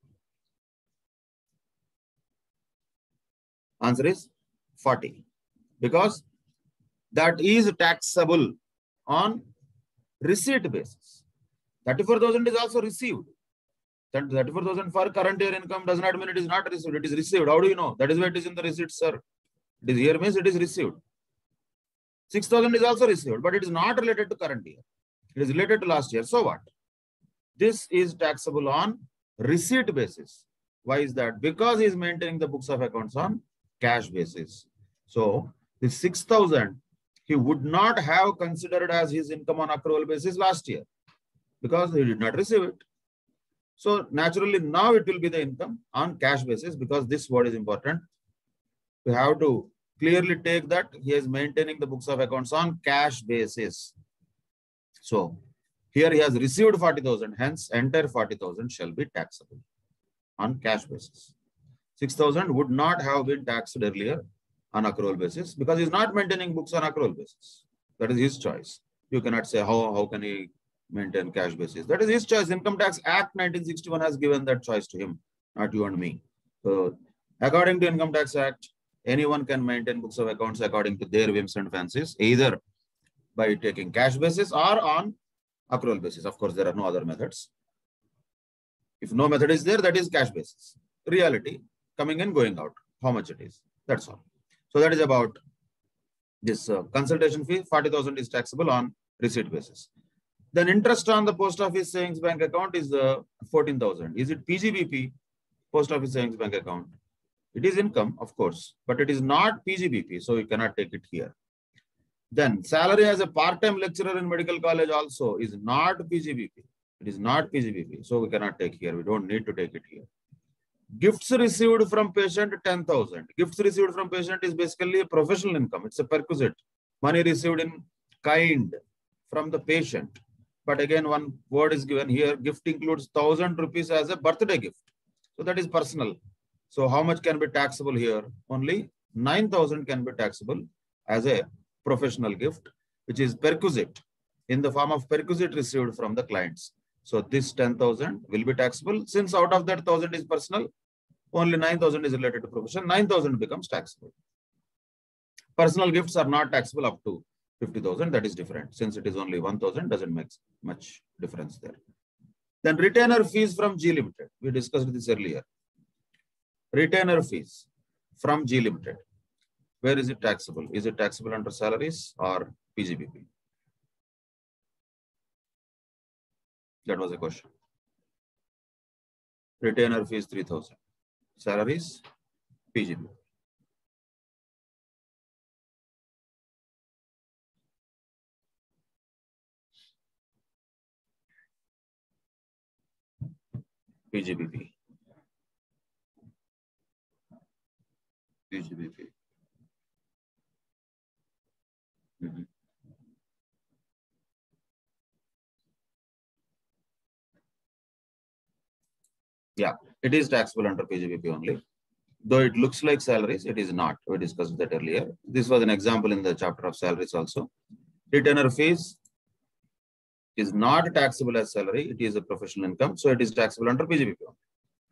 Answer is forty. Because that is taxable on receipt basis. thirty-four thousand is also received. thirty-four thousand for current year income does not mean it is not received. It is received. How do you know? That is why it is in the receipt, sir. It is here means it is received. six thousand is also received, but it is not related to current year. It is related to last year. So what? This is taxable on receipt basis. Why is that? Because he is maintaining the books of accounts on cash basis. So this six thousand he would not have considered as his income on accrual basis last year because he did not receive it. So naturally now it will be the income on cash basis because this word is important. We have to clearly take that he is maintaining the books of accounts on cash basis. So here he has received forty thousand, hence entire forty thousand shall be taxable on cash basis. six thousand would not have been taxed earlier on accrual basis because he is not maintaining books on accrual basis. That is his choice. You cannot say how, how can he maintain cash basis. That is his choice. Income Tax Act nineteen sixty-one has given that choice to him, not you and me. So according to Income Tax Act, anyone can maintain books of accounts according to their whims and fancies, either by taking cash basis or on accrual basis. Of course, there are no other methods. If no method is there, that is cash basis. Reality, coming in, going out, how much it is. That's all. So that is about this uh, consultation fee. forty thousand is taxable on receipt basis. Then interest on the post office savings bank account is uh, fourteen thousand. Is it P G B P, post office savings bank account? It is income, of course, but it is not P G B P, so you cannot take it here. Then salary as a part-time lecturer in medical college also is not P G B P. It is not P G B P, so we cannot take here. We don't need to take it here. Gifts received from patient, ten thousand. Gifts received from patient is basically a professional income. It's a perquisite. Money received in kind from the patient. But again, one word is given here. Gift includes one thousand rupees as a birthday gift. So that is personal. So how much can be taxable here? Only nine thousand can be taxable as a professional gift, which is perquisite in the form of perquisite received from the clients. So this ten thousand will be taxable. Since out of that one thousand is personal, only nine thousand is related to profession. nine thousand becomes taxable. Personal gifts are not taxable up to fifty thousand. That is different. Since it is only one thousand, doesn't make much difference there. Then retainer fees from G Limited. We discussed this earlier. Retainer fees from G Limited. Where is it taxable? Is it taxable under salaries or P G B P? That was a question. Retainer fees three thousand. salaries, P G B P. P G B P. P G B P. Mm-hmm. Yeah, it is taxable under P G B P only. Though it looks like salaries, it is not. We discussed that earlier. This was an example in the chapter of salaries also. Retainer fees is not taxable as salary. It is a professional income. So it is taxable under P G B P only.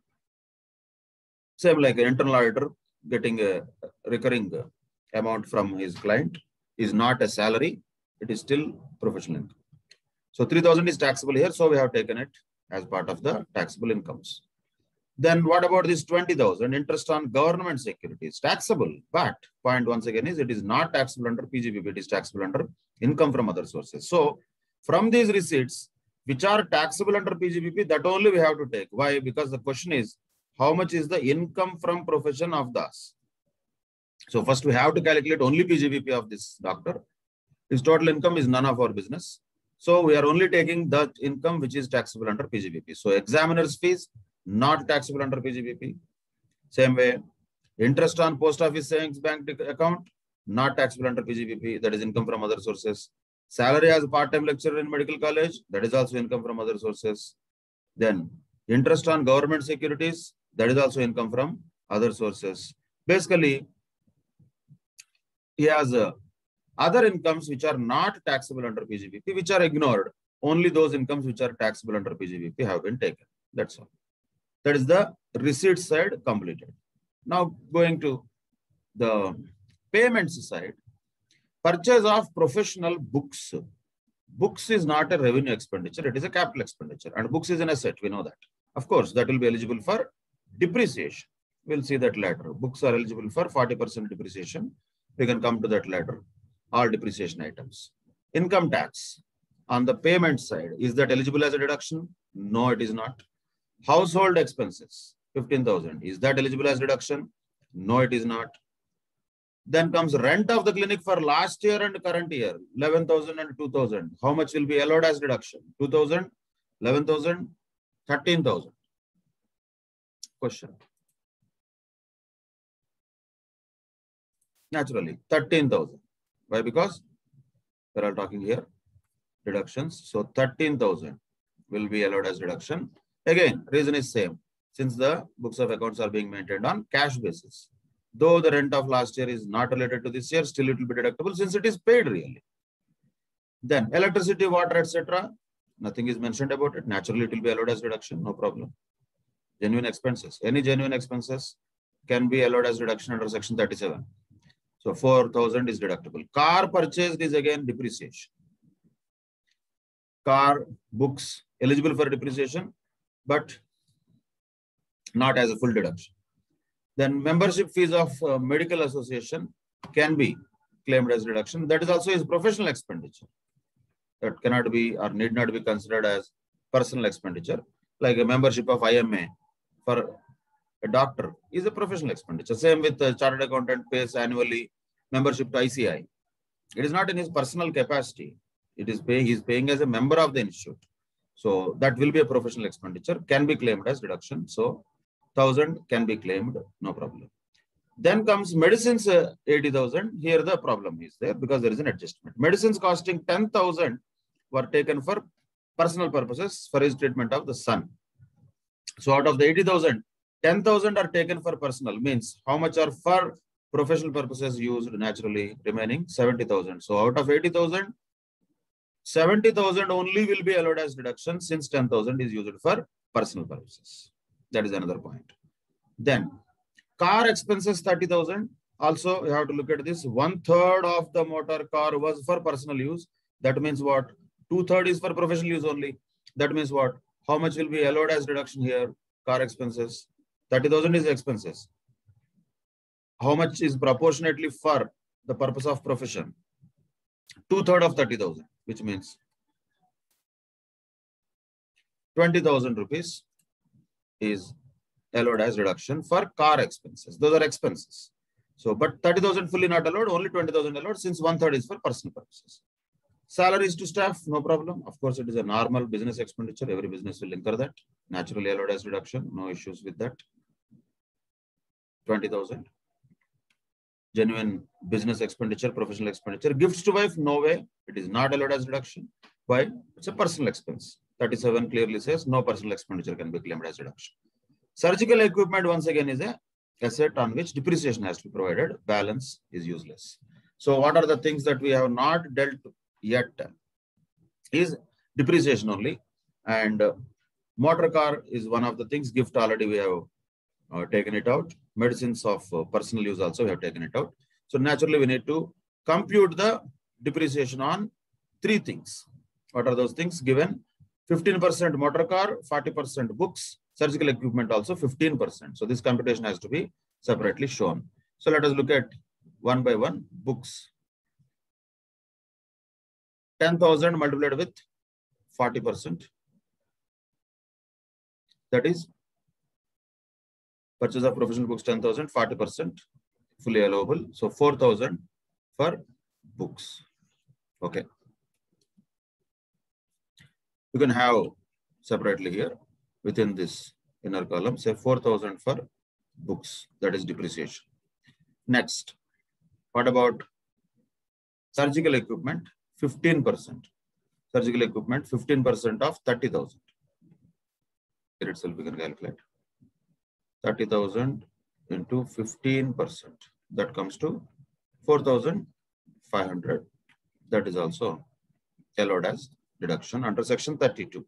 Same like an internal auditor getting a recurring amount from his client is not a salary. It is still professional income. So three thousand is taxable here. So we have taken it as part of the taxable incomes. Then what about this twenty thousand interest on government securities? Taxable, but point once again is it is not taxable under P G B P. It is taxable under income from other sources. So from these receipts, which are taxable under P G B P, that only we have to take. Why? Because the question is, how much is the income from profession of Das? So first we have to calculate only P G B P of this doctor. His total income is none of our business. So we are only taking that income which is taxable under P G B P. So examiner's fees, not taxable under P G B P. Same way, interest on post office savings bank account, not taxable under P G B P. That is income from other sources. Salary as a part-time lecturer in medical college, that is also income from other sources. Then interest on government securities, that is also income from other sources. Basically, he has uh, other incomes which are not taxable under P G B P, which are ignored. Only those incomes which are taxable under P G B P have been taken. That's all. That is the receipt side completed. Now going to the payments side. Purchase of professional books. Books is not a revenue expenditure. It is a capital expenditure. And books is an asset. We know that. Of course, that will be eligible for depreciation. We'll see that later. Books are eligible for forty percent depreciation. We can come to that later. All depreciation items. Income tax on the payment side. Is that eligible as a deduction? No, it is not. Household expenses, fifteen thousand. Is that eligible as deduction? No, it is not. Then comes rent of the clinic for last year and current year, eleven thousand and two thousand. How much will be allowed as deduction? two thousand, eleven thousand, thirteen thousand. Question. Naturally, thirteen thousand. Why? Because we are talking here deductions. So thirteen thousand will be allowed as deduction. Again, reason is same. Since the books of accounts are being maintained on cash basis. Though the rent of last year is not related to this year, still it will be deductible since it is paid really. Then electricity, water, et cetera. Nothing is mentioned about it. Naturally, it will be allowed as deduction. No problem. Genuine expenses. Any genuine expenses can be allowed as deduction under section thirty-seven. So four thousand is deductible. Car purchased is again depreciation. Car, books eligible for depreciation, but not as a full deduction. Then membership fees of uh, medical association can be claimed as deduction. That is also his professional expenditure. That cannot be or need not be considered as personal expenditure. Like a membership of I M A for a doctor is a professional expenditure. Same with the chartered accountant pays annually membership to I C I. It is not in his personal capacity. It is paying, he is paying as a member of the institute. So that will be a professional expenditure, can be claimed as deduction. So one thousand can be claimed, no problem. Then comes medicines, uh, eighty thousand. Here the problem is there because there is an adjustment. Medicines costing ten thousand were taken for personal purposes for his treatment of the son. So out of the eighty thousand, ten thousand are taken for personal, means how much are for professional purposes used naturally, remaining seventy thousand. So out of eighty thousand, seventy thousand only will be allowed as deduction since ten thousand is used for personal purposes. That is another point. Then car expenses thirty thousand. Also, you have to look at this. One third of the motor car was for personal use. That means what? Two third is for professional use only. That means what? How much will be allowed as deduction here? Car expenses. thirty thousand is expenses. How much is proportionately for the purpose of profession? Two third of thirty thousand, which means twenty thousand rupees is allowed as reduction for car expenses. Those are expenses. So, but thirty thousand fully not allowed, only twenty thousand allowed, since one third is for personal purposes. Salaries to staff, no problem. Of course, it is a normal business expenditure. Every business will incur that. Naturally allowed as reduction, no issues with that. twenty thousand. Genuine business expenditure, professional expenditure. Gifts to wife, no way. It is not allowed as reduction. Why? It's a personal expense. thirty-seven clearly says no personal expenditure can be claimed as reduction. Surgical equipment, once again, is a asset on which depreciation has to be provided. Balance is useless. So what are the things that we have not dealt yet? Is depreciation only. And uh, motor car is one of the things. Gift already we have uh, taken it out. Medicines of uh, personal use also we have taken it out. So naturally we need to compute the depreciation on three things. What are those things? Given fifteen percent motor car, forty percent books, surgical equipment also fifteen percent. So this computation has to be separately shown. So let us look at one by one. Books. ten thousand multiplied with forty percent. That is purchase of professional books ten thousand, forty percent fully allowable. So four thousand for books. Okay. You can have separately here within this inner column, say four thousand for books, that is depreciation. Next, what about surgical equipment? fifteen percent. Surgical equipment, fifteen percent of thirty thousand. Here itself we can calculate. thirty thousand into fifteen percent. That comes to four thousand five hundred. That is also allowed as deduction under section thirty-two.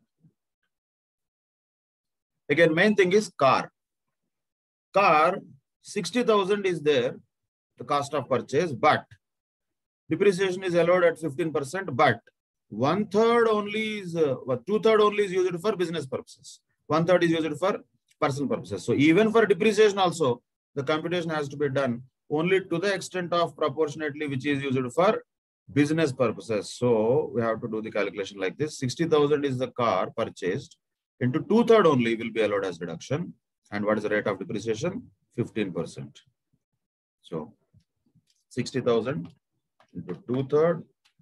Again, main thing is car. Car, sixty thousand is there, the cost of purchase, but depreciation is allowed at fifteen percent, but one third only is, uh, two third only is used for business purposes. One third is used for personal purposes. So even for depreciation also, the computation has to be done only to the extent of proportionately which is used for business purposes. So we have to do the calculation like this. sixty thousand is the car purchased, into two third only will be allowed as deduction. And what is the rate of depreciation? fifteen percent. So sixty thousand into two third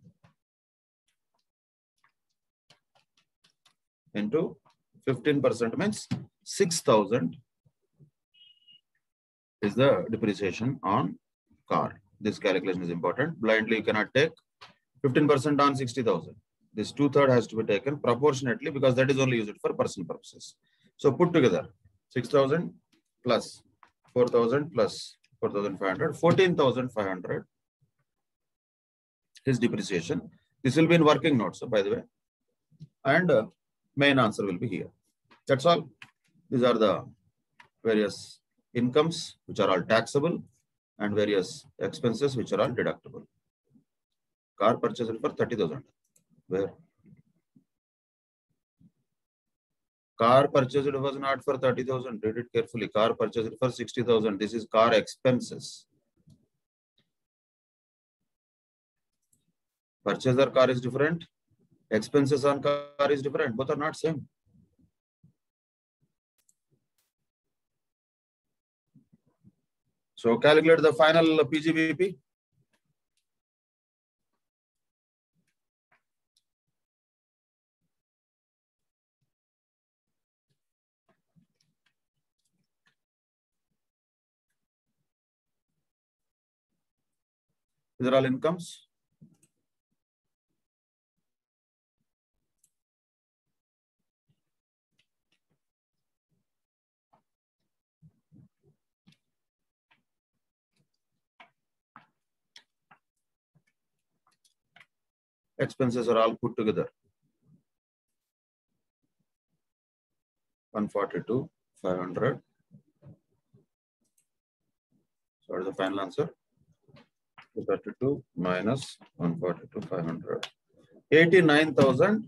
into fifteen percent means six thousand is the depreciation on car. This calculation is important. Blindly you cannot take fifteen percent on sixty thousand. This two third has to be taken proportionately because that is only used for personal purposes. So put together six thousand plus four thousand plus four thousand five hundred, fourteen thousand five hundred is depreciation. This will be in working notes, by the way. And uh, main answer will be here. That's all. These are the various incomes which are all taxable and various expenses which are all deductible. Car purchase for thirty thousand. Where? Car purchase was not for thirty thousand. Read it carefully. Car purchase for sixty thousand. This is car expenses. Purchaser car is different. Expenses on car is different. Both are not same. So calculate the final P G B P. These are all incomes. Expenses are all put together. one forty-two, five hundred. So what is the final answer? two thirty-two minus one forty-two, five hundred. eighty-nine thousand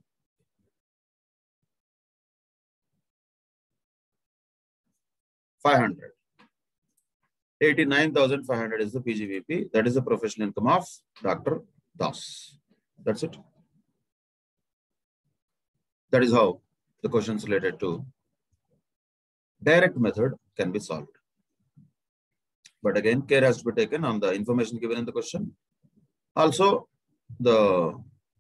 five hundred. eighty-nine thousand five hundred is the P G B P. That is the professional income of Doctor Das. That's it. That is how the questions related to direct method can be solved. But again, care has to be taken on the information given in the question. Also, the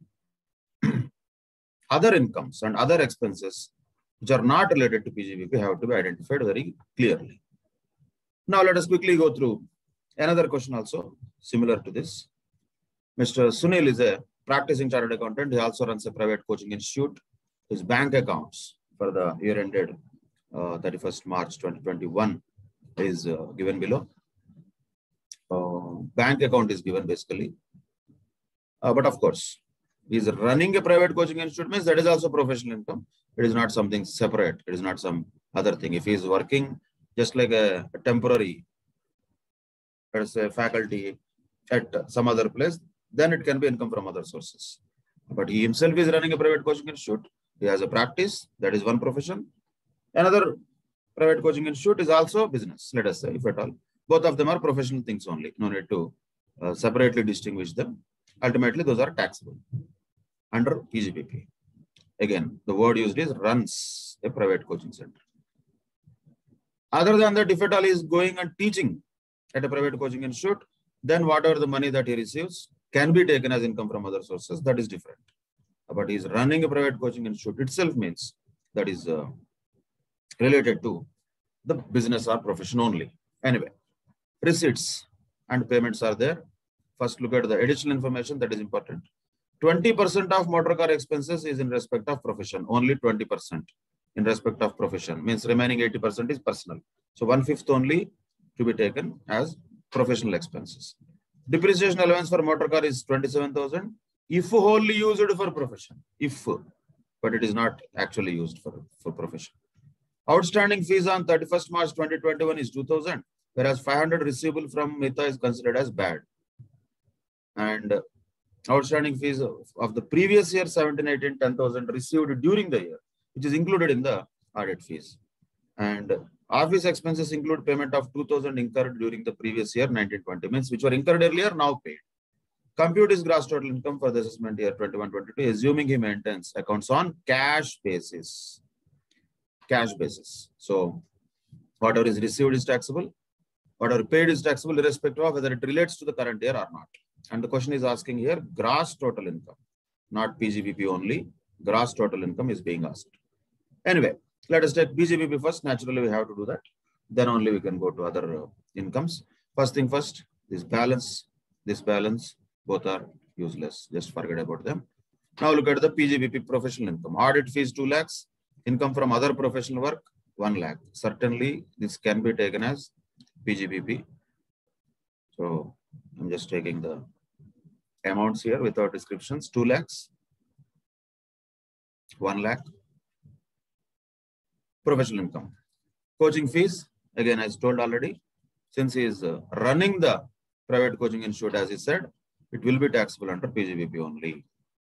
other incomes and other expenses which are not related to P G B P have to be identified very clearly. Now, let us quickly go through another question also similar to this. Mister Sunil is a practicing chartered accountant. He also runs a private coaching institute. His bank accounts for the year ended uh, thirty-first March twenty twenty-one is uh, given below. Uh, bank account is given basically. Uh, but of course, he is running a private coaching institute, means that is also professional income. It is not something separate. It is not some other thing. If he is working just like a, a temporary, let's say, faculty at some other place, then it can be income from other sources. But he himself is running a private coaching institute. He has a practice. That is one profession. Another private coaching institute is also business, let us say, if at all. Both of them are professional things only. No need to uh, separately distinguish them. Ultimately, those are taxable under P G B P. Again, the word used is runs a private coaching center. Other than that, if at all he is going and teaching at a private coaching institute, then whatever the money that he receives can be taken as income from other sources. That is different. But he is running a private coaching institute itself means that is uh, related to the business or profession only. Anyway, receipts and payments are there. First, look at the additional information that is important. twenty percent of motor car expenses is in respect of profession. Only twenty percent in respect of profession. Means remaining eighty percent is personal. So one-fifth only to be taken as professional expenses. Depreciation allowance for motor car is twenty-seven thousand. If wholly used for profession. If, but it is not actually used for, for profession. Outstanding fees on thirty-first March twenty twenty-one is two thousand. Whereas five hundred receivable from Mita is considered as bad. And outstanding fees of, of the previous year, seventeen, eighteen, ten thousand received during the year, which is included in the audit fees. And office expenses include payment of two thousand incurred during the previous year, nineteen twenty, means which were incurred earlier, now paid. Compute his gross total income for the assessment year twenty-one twenty-two, assuming he maintains accounts on cash basis. Cash basis. So whatever is received is taxable. Whatever paid is taxable, irrespective of whether it relates to the current year or not. And the question is asking here, gross total income, not P G B P only. Gross total income is being asked. Anyway, let us take P G B P first. Naturally, we have to do that. Then only we can go to other uh, incomes. First thing first, this balance, this balance, both are useless. Just forget about them. Now look at the P G B P professional income. Audit fees two lakhs. Income from other professional work one lakh. Certainly, this can be taken as P G B P. So I'm just taking the amounts here without descriptions. two lakhs, one lakh. Professional income. Coaching fees, again, as told already, since he is uh, running the private coaching institute, as he said, it will be taxable under P G B P only.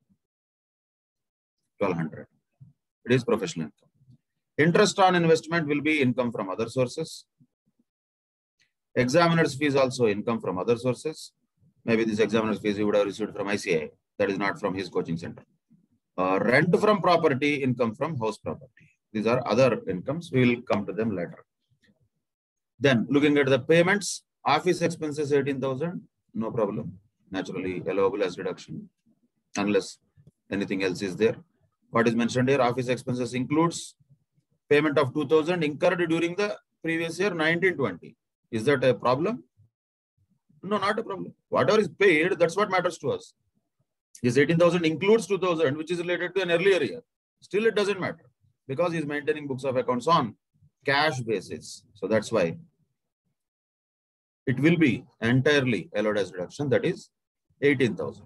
twelve hundred. It is professional income. Interest on investment will be income from other sources. Examiner's fees also income from other sources. Maybe this examiner's fees he would have received from I C A I. That is not from his coaching center. Uh, rent from property, income from house property. These are other incomes. We will come to them later. Then looking at the payments, office expenses eighteen thousand, no problem. Naturally allowable as deduction unless anything else is there. What is mentioned here, office expenses includes payment of two thousand incurred during the previous year, nineteen twenty. Is that a problem? No, not a problem. Whatever is paid, that's what matters to us. This eighteen thousand includes two thousand, which is related to an earlier year. Still, it doesn't matter because he's maintaining books of accounts on cash basis. So that's why it will be entirely allowed as deduction. That is eighteen thousand.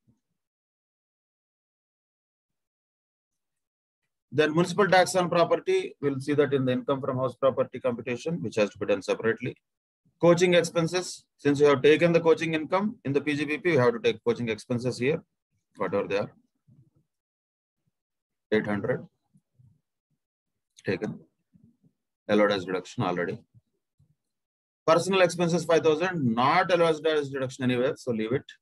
Then municipal tax on property, we'll see that in the income from house property computation, which has to be done separately. Coaching expenses, since you have taken the coaching income in the P G B P, you have to take coaching expenses here, whatever they are. eight hundred taken, allowed as deduction already. Personal expenses five thousand, not allowed as deduction anywhere, so leave it.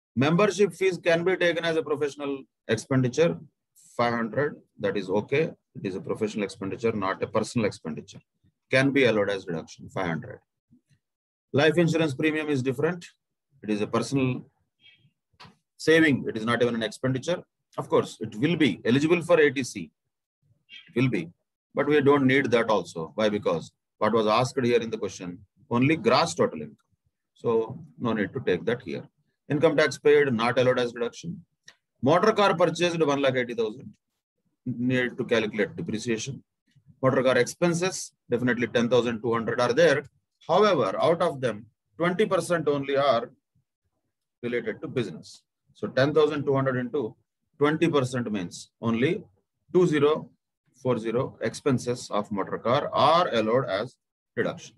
Membership fees can be taken as a professional expenditure. five hundred, that is okay. It is a professional expenditure, not a personal expenditure. Can be allowed as deduction, five hundred. Life insurance premium is different. It is a personal saving. It is not even an expenditure. Of course, it will be eligible for A T C. It will be. But we don't need that also. Why? Because what was asked here in the question, only gross total income. So no need to take that here. Income tax paid, not allowed as deduction. Motor car purchased one lakh eighty thousand. Need to calculate depreciation. Motor car expenses, definitely ten thousand two hundred are there. However, out of them, twenty percent only are related to business. So ten thousand two hundred into twenty percent means only two thousand forty expenses of motor car are allowed as deduction.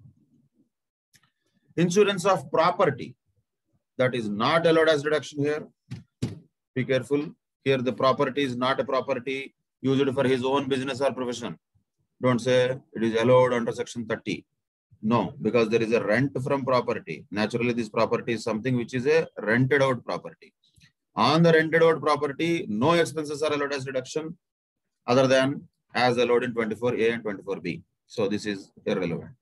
Insurance of property, that is not allowed as deduction here. Be careful. Here the property is not a property used for his own business or profession. Don't say it is allowed under section thirty. No, because there is a rent from property. Naturally, this property is something which is a rented out property. On the rented out property, no expenses are allowed as deduction other than as allowed in twenty-four A and twenty-four B. So this is irrelevant.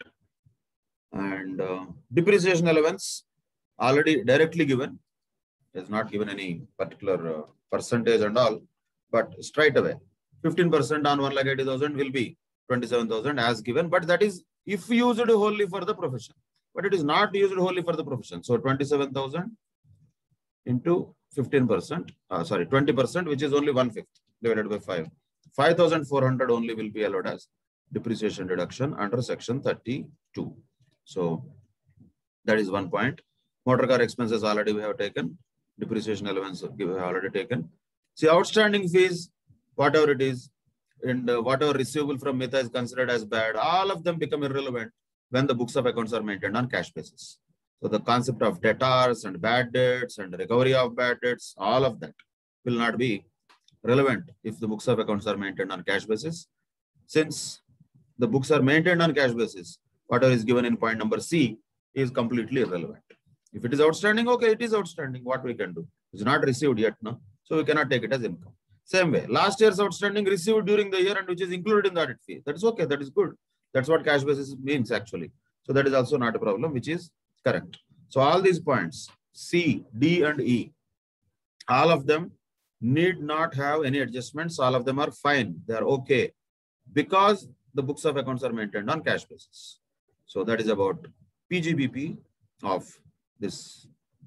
And uh, depreciation allowance already directly given. It is not given any particular uh, percentage and all, but straight away fifteen percent on one lakh eighty thousand will be twenty-seven thousand as given. But that is if used wholly for the profession. But it is not used wholly for the profession. So twenty-seven thousand into fifteen percent, uh, sorry, twenty percent, which is only one fifth divided by five. five thousand four hundred only will be allowed as depreciation deduction under section thirty-two. So that is one point. Motor car expenses already we have taken. Depreciation allowance we have already taken. See, outstanding fees, whatever it is, and uh, whatever receivable from Mita is considered as bad, all of them become irrelevant when the books of accounts are maintained on cash basis. So the concept of debtors and bad debts and recovery of bad debts, all of that will not be relevant if the books of accounts are maintained on cash basis. Since the books are maintained on cash basis, whatever is given in point number C is completely irrelevant. If it is outstanding, okay, it is outstanding. What we can do? It's not received yet, no? So we cannot take it as income. Same way, last year's outstanding received during the year and which is included in the audit fee. That is okay. That is good. That's what cash basis means actually. So that is also not a problem, which is correct. So all these points, C, D, and E, all of them need not have any adjustments. All of them are fine. They are okay because the books of accounts are maintained on cash basis. So that is about P G B P of this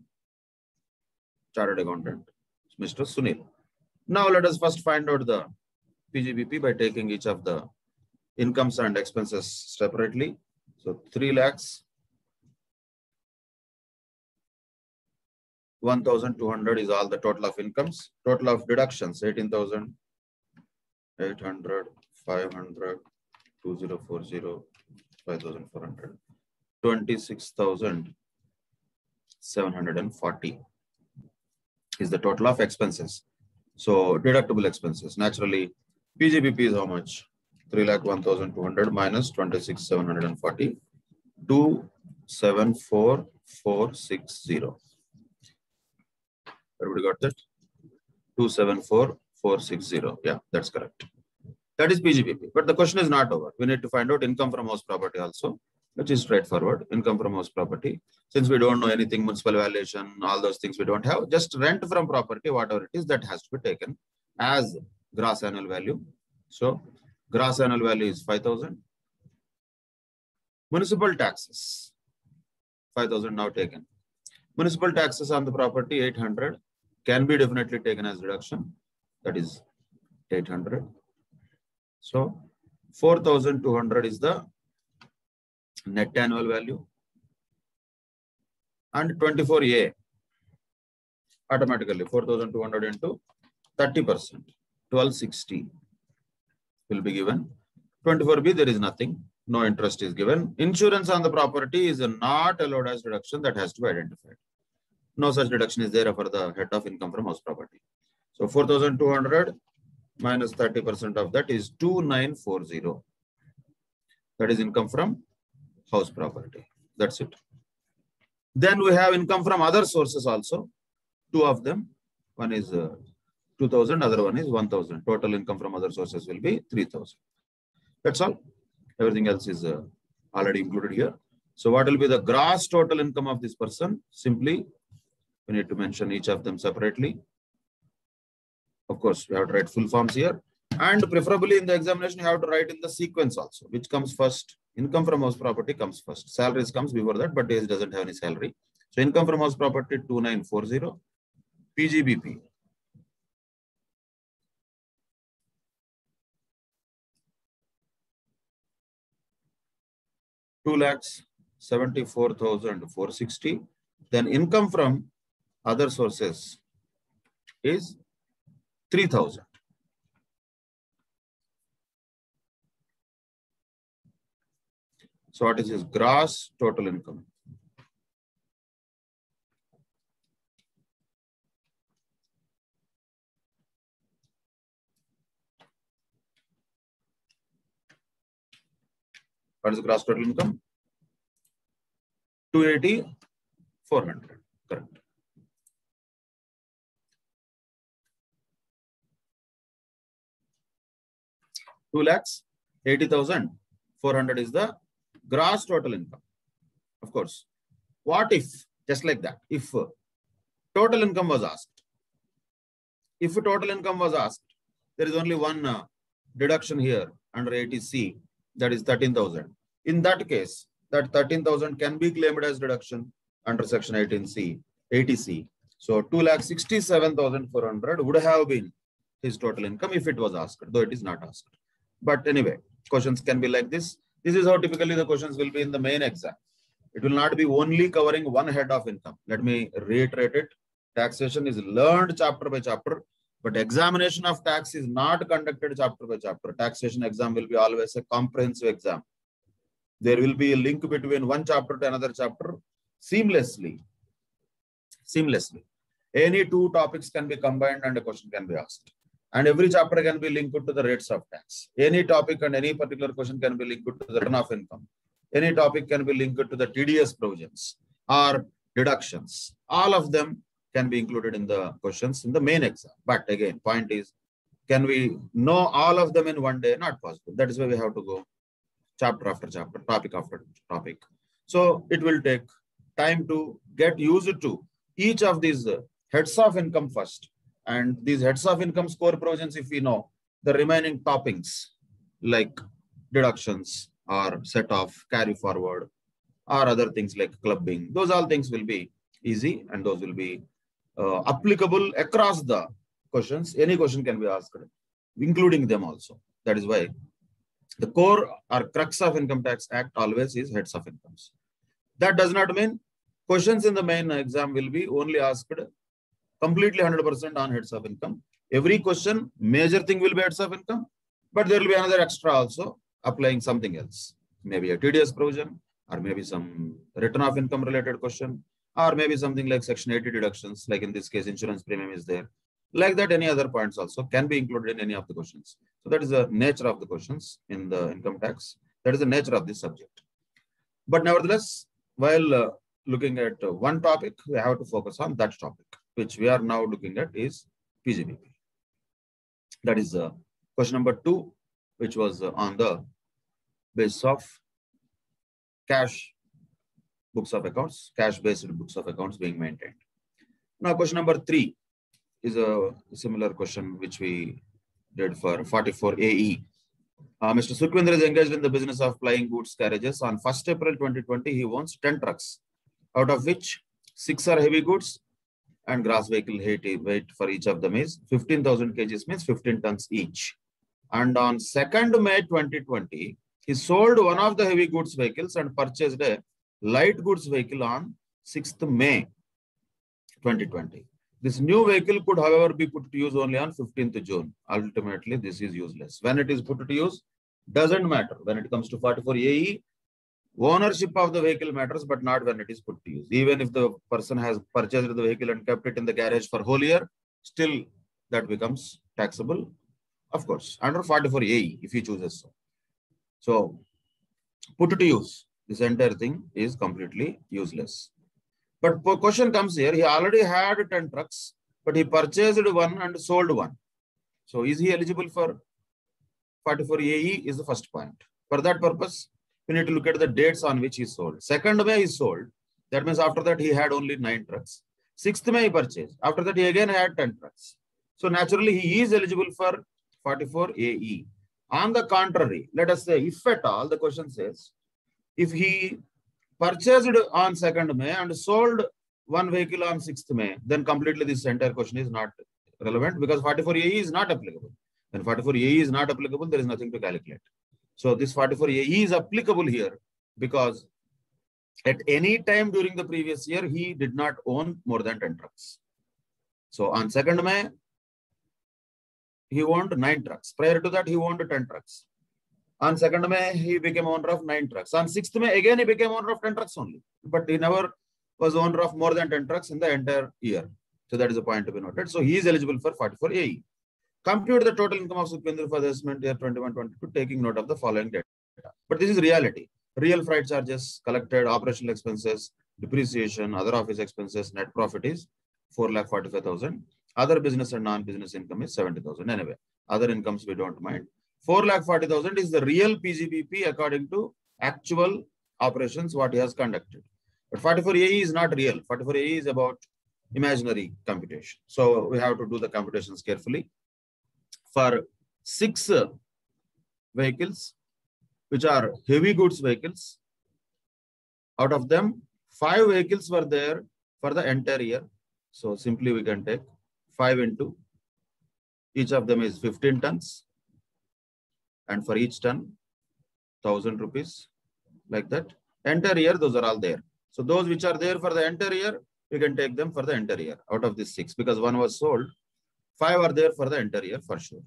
chartered accountant, Mister Sunil. Now let us first find out the P G B P by taking each of the incomes and expenses separately. So three lakhs, one thousand two hundred is all the total of incomes. Total of deductions, eighteen thousand eight hundred, five hundred, two thousand forty, five thousand four hundred, twenty-six thousand seven hundred forty is the total of expenses. So deductible expenses. Naturally, P G B P is how much? three lakh one thousand two hundred minus twenty-six thousand seven hundred forty, two seven four four six zero. Everybody got that? two seven four four six zero. Yeah, that's correct. That is P G B P. But the question is not over. We need to find out income from house property also, which is straightforward. Income from house property. Since we don't know anything, municipal valuation, all those things we don't have, just rent from property, whatever it is, that has to be taken as gross annual value. So gross annual value is five thousand. Municipal taxes, five thousand now taken. Municipal taxes on the property, eight hundred, can be definitely taken as deduction. That is eight hundred. So four thousand two hundred is the net annual value. And twenty-four A, automatically four thousand two hundred into thirty percent, twelve sixty will be given. twenty-four B, there is nothing. No interest is given. Insurance on the property is not allowed as deduction. That has to be identified. No such deduction is there for the head of income from house property. So four thousand two hundred minus thirty percent of that is two thousand nine hundred forty. That is income from house property. That's it. Then we have income from other sources also. Two of them. One is uh, two thousand, other one is one thousand. Total income from other sources will be three thousand. That's all. Everything else is uh, already included here. So what will be the gross total income of this person? Simply, we need to mention each of them separately. Of course, we have to write full forms here. And preferably in the examination, you have to write in the sequence also, which comes first. Income from house property comes first. Salaries comes before that, but he doesn't have any salary. So income from house property two nine four zero. P G B P. two lakhs seventy-four thousand four hundred sixty. Then income from other sources is three thousand. So what is his gross total income? What is the gross total income? two eighty, four hundred. Correct. two lakhs eighty thousand four hundred is the gross total income. Of course, what if, just like that, if total income was asked, if total income was asked, there is only one uh, deduction here under eighty C, that is thirteen thousand. In that case, that thirteen thousand can be claimed as deduction under section eighteen C, eighty C. So two lakh sixty-seven thousand four hundred would have been his total income if it was asked, though it is not asked. But anyway, questions can be like this. This is how typically the questions will be in the main exam. It will not be only covering one head of income. Let me reiterate it. Taxation is learned chapter by chapter, but examination of tax is not conducted chapter by chapter. Taxation exam will be always a comprehensive exam. There will be a link between one chapter to another chapter seamlessly. Seamlessly. Any two topics can be combined and a question can be asked. And every chapter can be linked to the rates of tax. Any topic and any particular question can be linked to the return of income. Any topic can be linked to the T D S provisions or deductions. All of them can be included in the questions in the main exam. But again, point is, can we know all of them in one day? Not possible. That is why we have to go chapter after chapter, topic after topic. So it will take time to get used to each of these heads of income first. And these heads of income score provisions, if we know, the remaining toppings like deductions or set off, carry forward, or other things like clubbing, those all things will be easy and those will be uh, applicable across the questions. Any question can be asked, including them also. That is why the core or crux of Income Tax Act always is heads of incomes. That does not mean questions in the main exam will be only asked completely one hundred percent on heads of income. Every question, major thing will be heads of income, but there will be another extra also applying something else. Maybe a T D S provision, or maybe some return of income related question, or maybe something like section eighty deductions, like in this case, insurance premium is there. Like that, any other points also can be included in any of the questions. So that is the nature of the questions in the income tax. That is the nature of this subject. But nevertheless, while uh, looking at uh, one topic, we have to focus on that topic, which we are now looking at is P G B P. That is uh, question number two, which was uh, on the basis of cash books of accounts, cash-based books of accounts being maintained. Now, question number three is a similar question which we did for forty-four A E. Uh, Mister Sukhwinder is engaged in the business of plying goods carriages. On first April twenty twenty, he owns ten trucks, out of which six are heavy goods and gross vehicle weight for each of them is fifteen thousand kilograms, means fifteen tons each. And on second May twenty twenty, he sold one of the heavy goods vehicles and purchased a light goods vehicle on sixth May twenty twenty. This new vehicle could, however, be put to use only on fifteenth June. Ultimately, this is useless. When it is put to use, doesn't matter. When it comes to forty-four A E, ownership of the vehicle matters, but not when it is put to use. Even if the person has purchased the vehicle and kept it in the garage for whole year, still that becomes taxable, of course, under forty-four A E, if he chooses so. So, put to use, this entire thing is completely useless. But question comes here, he already had ten trucks but he purchased one and sold one. So is he eligible for forty-four A E is the first point. For that purpose, we need to look at the dates on which he sold. second May he sold. That means after that he had only nine trucks. sixth May he purchased. After that he again had ten trucks. So naturally he is eligible for forty-four A E. On the contrary, let us say if at all, the question says, if he purchased on second May and sold one vehicle on sixth May, then completely this entire question is not relevant because forty-four A E is not applicable. When forty-four A E is not applicable, there is nothing to calculate. So this forty-four A E is applicable here because at any time during the previous year, he did not own more than ten trucks. So on second May, he owned nine trucks. Prior to that, he owned ten trucks. On second May, he became owner of nine trucks. On sixth May, again, he became owner of ten trucks only. But he never was owner of more than ten trucks in the entire year. So that is a point to be noted. So he is eligible for forty-four A E. Compute the total income of Sukhvendra for the assessment year twenty-one twenty-two, taking note of the following data. But this is reality. Real freight charges collected, operational expenses, depreciation, other office expenses, net profit is four lakh forty-five thousand. Other business and non-business income is seventy thousand. Anyway, other incomes we don't mind. four lakh forty thousand is the real P G B P according to actual operations what he has conducted. But forty-four A E is not real. forty-four A E is about imaginary computation. So we have to do the computations carefully. For six vehicles, which are heavy goods vehicles, out of them, five vehicles were there for the entire year. So simply we can take five into, each of them is fifteen tons. And for each ton, one thousand rupees, like that. Entire year, those are all there. So those which are there for the entire year, we can take them for the entire year out of these six, because one was sold. Five are there for the entire year for sure.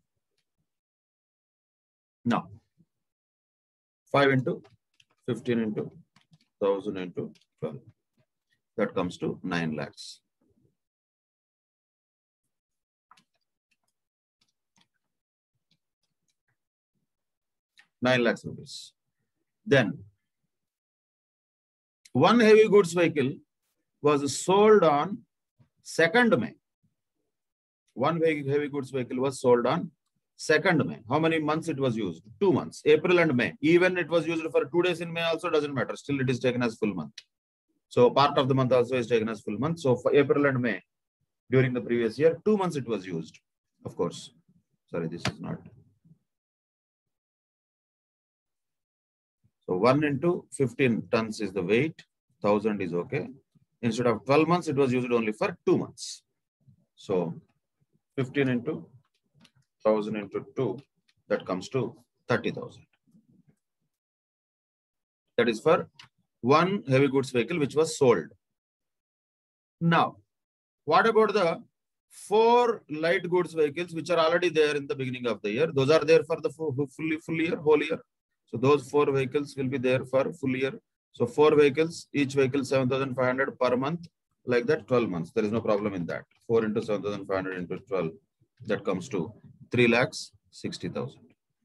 Now, five into fifteen into one thousand into twelve. That comes to nine lakhs. nine lakhs rupees. Then, one heavy goods vehicle was sold on second May. One heavy goods vehicle was sold on second May. How many months it was used? Two months, April and May. Even it was used for two days in May also doesn't matter. Still it is taken as full month. So part of the month also is taken as full month. So for April and May, during the previous year, two months it was used. Of course. Sorry, this is not. So one into fifteen tons is the weight. one thousand is okay. Instead of twelve months, it was used only for two months. So fifteen into one thousand into two, that comes to thirty thousand. That is for one heavy goods vehicle which was sold. Now, what about the four light goods vehicles which are already there in the beginning of the year? Those are there for the full, full, full year, whole year. So those four vehicles will be there for full year. So four vehicles, each vehicle seven thousand five hundred per month, like that, twelve months. There is no problem in that. four into seven thousand five hundred into twelve, that comes to three lakhs sixty thousand.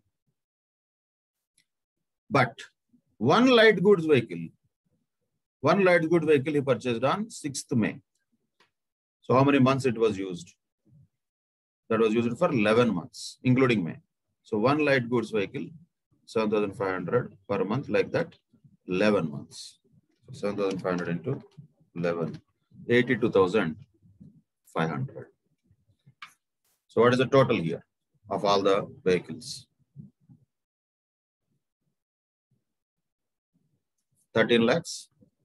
But one light goods vehicle, one light goods vehicle he purchased on sixth May. So how many months it was used? That was used for eleven months, including May. So one light goods vehicle, seven thousand five hundred per month, like that, eleven months. So seven thousand five hundred into eleven, eighty-two thousand five hundred. So what is the total here of all the vehicles? thirteen lakhs.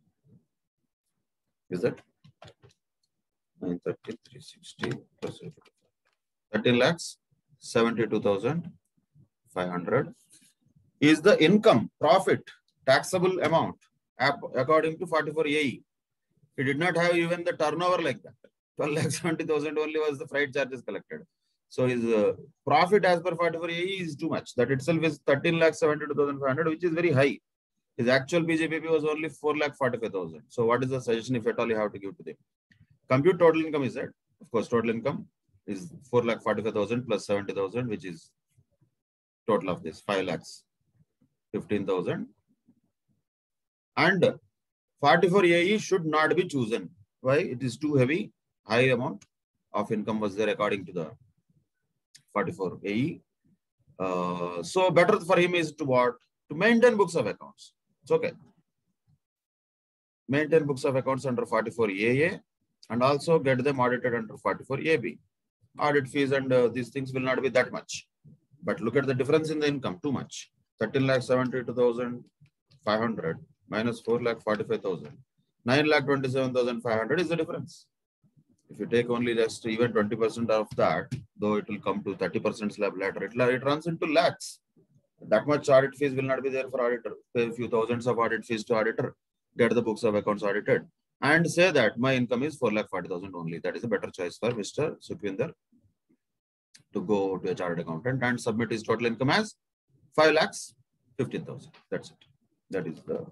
Is that? nine thirty, three sixty plus thirteen lakhs, seventy-two thousand five hundred. Is the income, profit, taxable amount according to forty-four A E. He did not have even the turnover like that. twelve lakhs seventy thousand only was the freight charges collected. So his uh, profit as per forty-four A E is too much. That itself is thirteen lakhs seventy-two thousand five hundred, which is very high. His actual P G B P was only four lakh forty-five thousand. So what is the suggestion if at all you have to give to them? Compute total income is that. Of course, total income is four lakh forty-five thousand plus seventy thousand, which is total of this, five lakhs fifteen thousand. And forty-four A E should not be chosen. Why? It is too heavy, high amount of income was there according to the forty-four A E. Uh, so better for him is to what? To maintain books of accounts. It's okay. Maintain books of accounts under forty-four A A and also get them audited under forty-four A B. Audit fees and uh, these things will not be that much. But look at the difference in the income, too much. thirteen lakh seventy-two thousand five hundred minus four lakh forty-five thousand. nine lakh twenty-seven thousand five hundred is the difference. If you take only just even twenty percent of that, though it will come to thirty percent slab later, it, it runs into lakhs. That much audit fees will not be there for auditor. Pay a few thousands of audit fees to auditor, get the books of accounts audited, and say that my income is four lakh forty thousand only. That is a better choice for Mister Sukhvinder to go to a chartered accountant and submit his total income as five lakhs fifteen thousand. That's it. That is the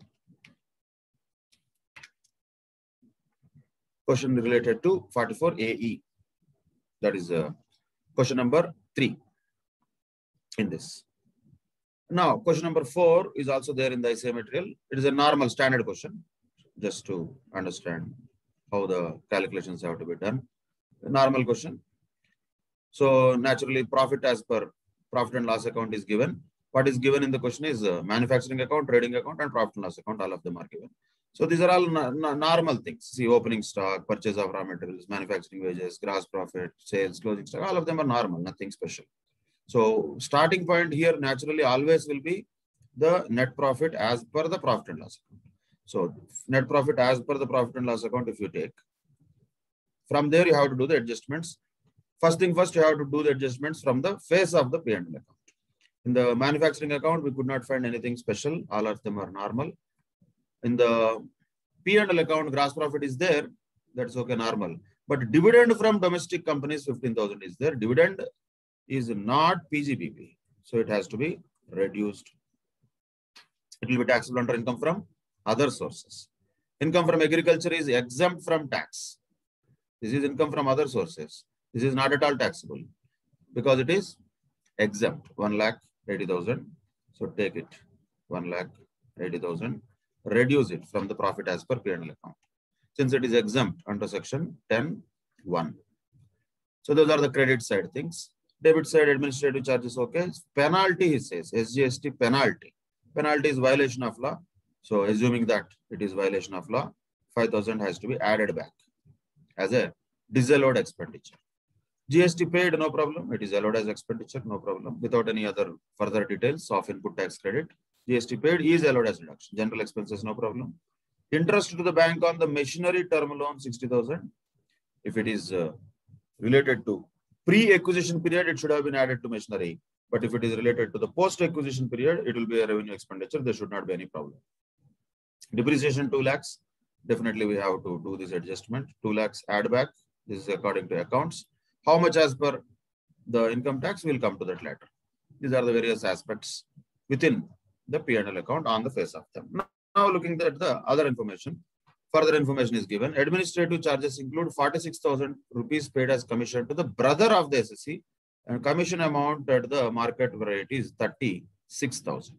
question related to forty-four A E. That is uh, question number three in this. Now, question number four is also there in the essay material. It is a normal standard question, just to understand how the calculations have to be done. A normal question. So, naturally, profit as per profit and loss account is given. What is given in the question is uh, manufacturing account, trading account, and profit and loss account. All of them are given. So, these are all normal things. See, opening stock, purchase of raw materials, manufacturing wages, gross profit, sales, closing stock. All of them are normal, nothing special. So, starting point here naturally always will be the net profit as per the profit and loss account. So, net profit as per the profit and loss account if you take. From there, you have to do the adjustments. First thing first, you have to do the adjustments from the face of the P and L account. In the manufacturing account, we could not find anything special. All of them are normal. In the P and L account, gross profit is there. That's okay, normal. But dividend from domestic companies, fifteen thousand is there. Dividend is not P G B P. So it has to be reduced. It will be taxable under income from other sources. Income from agriculture is exempt from tax. This is income from other sources. This is not at all taxable because it is exempt. one lakh eighty thousand. So take it. one lakh eighty thousand. Reduce it from the profit as per P and L account. Since it is exempt under section ten one. So those are the credit side things. Debit side administrative charges, okay. Penalty, he says, S G S T penalty. Penalty is violation of law. So assuming that it is violation of law, five thousand has to be added back as a disallowed expenditure. G S T paid, no problem. It is allowed as expenditure, no problem. Without any other further details of input tax credit, G S T paid is allowed as reduction. General expenses, no problem. Interest to the bank on the machinery term loan, sixty thousand. If it is uh, related to pre-acquisition period, it should have been added to machinery. But if it is related to the post-acquisition period, it will be a revenue expenditure. There should not be any problem. Depreciation, two lakhs. Definitely we have to do this adjustment. two lakhs add back. This is according to accounts. How much as per the income tax, will come to that later. These are the various aspects within the P and L account on the face of them. Now looking at the other information. Further information is given. Administrative charges include forty-six thousand rupees paid as commission to the brother of the S S C, and commission amount at the market rate is thirty-six thousand.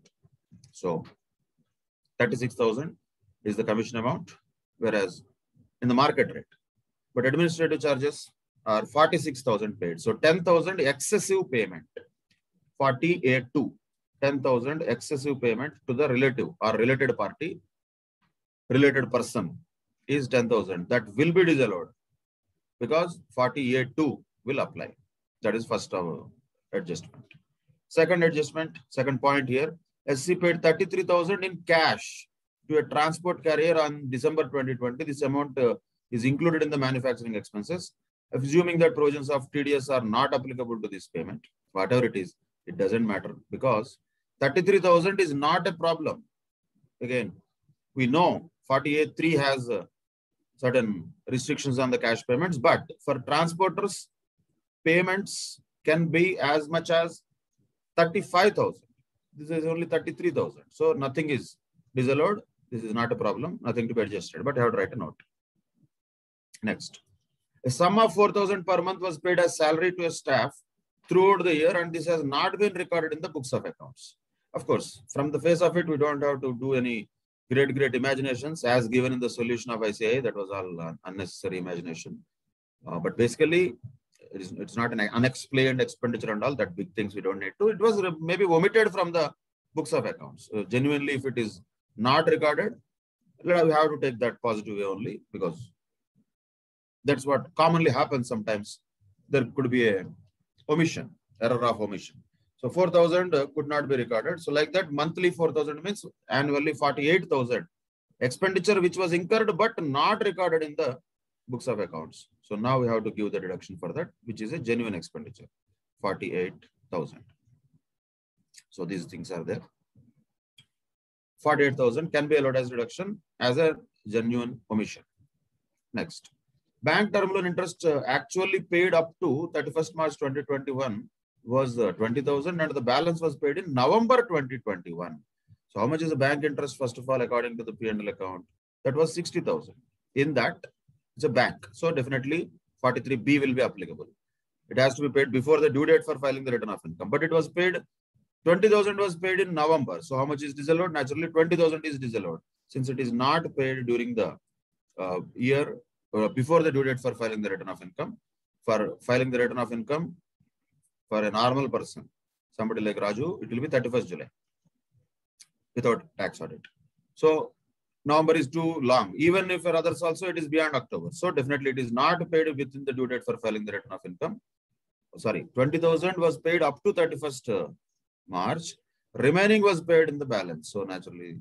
So thirty-six thousand is the commission amount, whereas in the market rate. But administrative charges are forty-six thousand paid. So ten thousand excessive payment. forty-eight two. ten thousand excessive payment to the relative or related party, related person is ten thousand. That will be disallowed because forty-eight two will apply. That is first uh, adjustment. Second adjustment, second point here, S C paid thirty-three thousand in cash to a transport carrier on December twenty twenty. This amount uh, is included in the manufacturing expenses. Assuming that provisions of T D S are not applicable to this payment, whatever it is, it doesn't matter because thirty-three thousand is not a problem. Again, we know forty-eight three has uh, certain restrictions on the cash payments, but for transporters, payments can be as much as thirty-five thousand. This is only thirty-three thousand. So nothing is disallowed. This is not a problem. Nothing to be adjusted, but you have to write a note. Next. A sum of four thousand per month was paid as salary to a staff throughout the year, and this has not been recorded in the books of accounts. Of course, from the face of it, we don't have to do any great, great imaginations as given in the solution of I C A I. That was all uh, unnecessary imagination. Uh, but basically, it is, it's not an unexplained expenditure and all that big things we don't need to. It was maybe omitted from the books of accounts. Uh, genuinely, if it is not recorded, we have to take that positive way only, because that's what commonly happens sometimes. There could be a omission, error of omission. So four thousand uh, could not be recorded. So like that, monthly four thousand means annually forty-eight thousand. Expenditure which was incurred but not recorded in the books of accounts. So now we have to give the deduction for that, which is a genuine expenditure, forty-eight thousand. So these things are there. forty-eight thousand can be allowed as deduction as a genuine omission. Next, bank term loan interest uh, actually paid up to thirty-first March twenty twenty-one was uh, twenty thousand, and the balance was paid in November twenty twenty-one. So how much is the bank interest, first of all, according to the P and L account? That was sixty thousand. In that, it's a bank. So definitely forty-three B will be applicable. It has to be paid before the due date for filing the return of income. But it was paid, twenty thousand was paid in November. So how much is disallowed? Naturally, twenty thousand is disallowed. Since it is not paid during the uh, year, uh, before the due date for filing the return of income. For filing the return of income, for a normal person, somebody like Raju, it will be thirty-first July. Without tax audit. So November is too long. Even if for others also, it is beyond October. So definitely it is not paid within the due date for filing the return of income. Sorry, twenty thousand was paid up to thirty-first March. Remaining was paid in the balance. So naturally,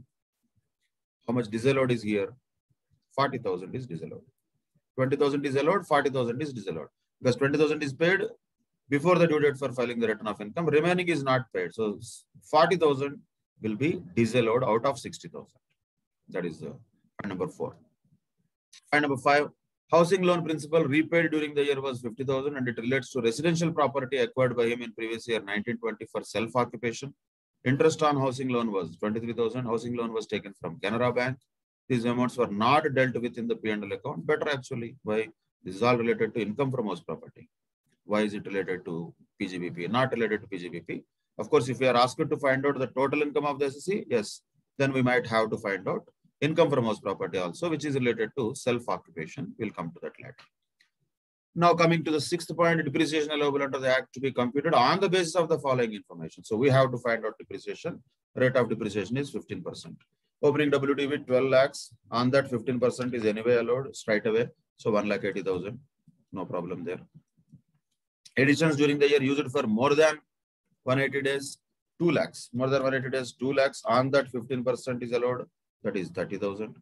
how much disallowed is here? forty thousand is disallowed. twenty thousand is allowed, forty thousand is disallowed. Because twenty thousand is paid before the due date for filing the return of income. Remaining is not paid. So forty thousand will be disallowed out of sixty thousand. That is uh, point number four. Point number five, housing loan principal repaid during the year was fifty thousand, and it relates to residential property acquired by him in previous year nineteen twenty for self-occupation. Interest on housing loan was twenty-three thousand. Housing loan was taken from Canara Bank. These amounts were not dealt with in the P and L account. Better actually. Why? This is all related to income from house property. Why is it related to P G B P? Not related to P G B P. Of course, if we are asked to find out the total income of the S S C, yes, then we might have to find out income from house property also, which is related to self-occupation. We'll come to that later. Now coming to the sixth point, depreciation allowable under the Act to be computed on the basis of the following information. So we have to find out depreciation. Rate of depreciation is fifteen percent. Opening W T V twelve lakhs. On that fifteen percent is anyway allowed straight away. So one lakh eighty thousand. No problem there. Additions during the year used for more than one hundred eighty days, two lakhs. More than one hundred eighty days, two lakhs. On that fifteen percent is allowed. That is thirty thousand.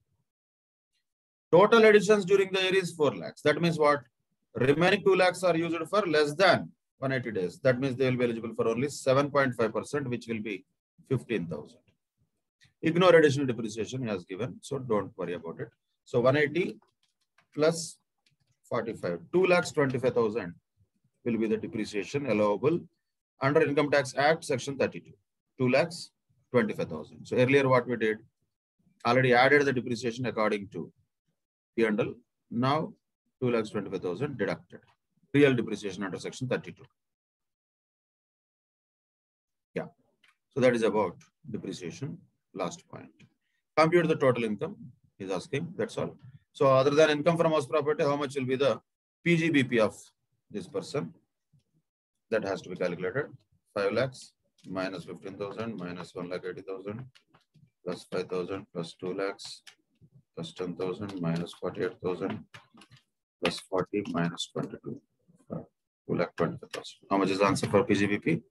Total additions during the year is four lakhs. That means what? Remaining two lakhs are used for less than one hundred eighty days. That means they will be eligible for only seven point five percent, which will be fifteen thousand. Ignore additional depreciation he has given, so don't worry about it. So one hundred eighty plus forty-five, two lakhs twenty-five thousand will be the depreciation allowable under Income Tax Act, Section thirty-two. two lakhs twenty-five thousand. So earlier what we did, already added the depreciation according to P and L. Now two lakhs twenty-five thousand deducted. Real depreciation under Section thirty-two. Yeah. So that is about depreciation. Last point. Compute the total income. He's asking. That's all. So other than income from house property, how much will be the P G B P of this person? That has to be calculated. five lakhs minus fifteen thousand minus one lakh eighty thousand plus five thousand plus two lakhs plus ten thousand minus forty-eight thousand plus forty minus twenty-two. two lakh twenty-five thousand. How much is the answer for P G B P?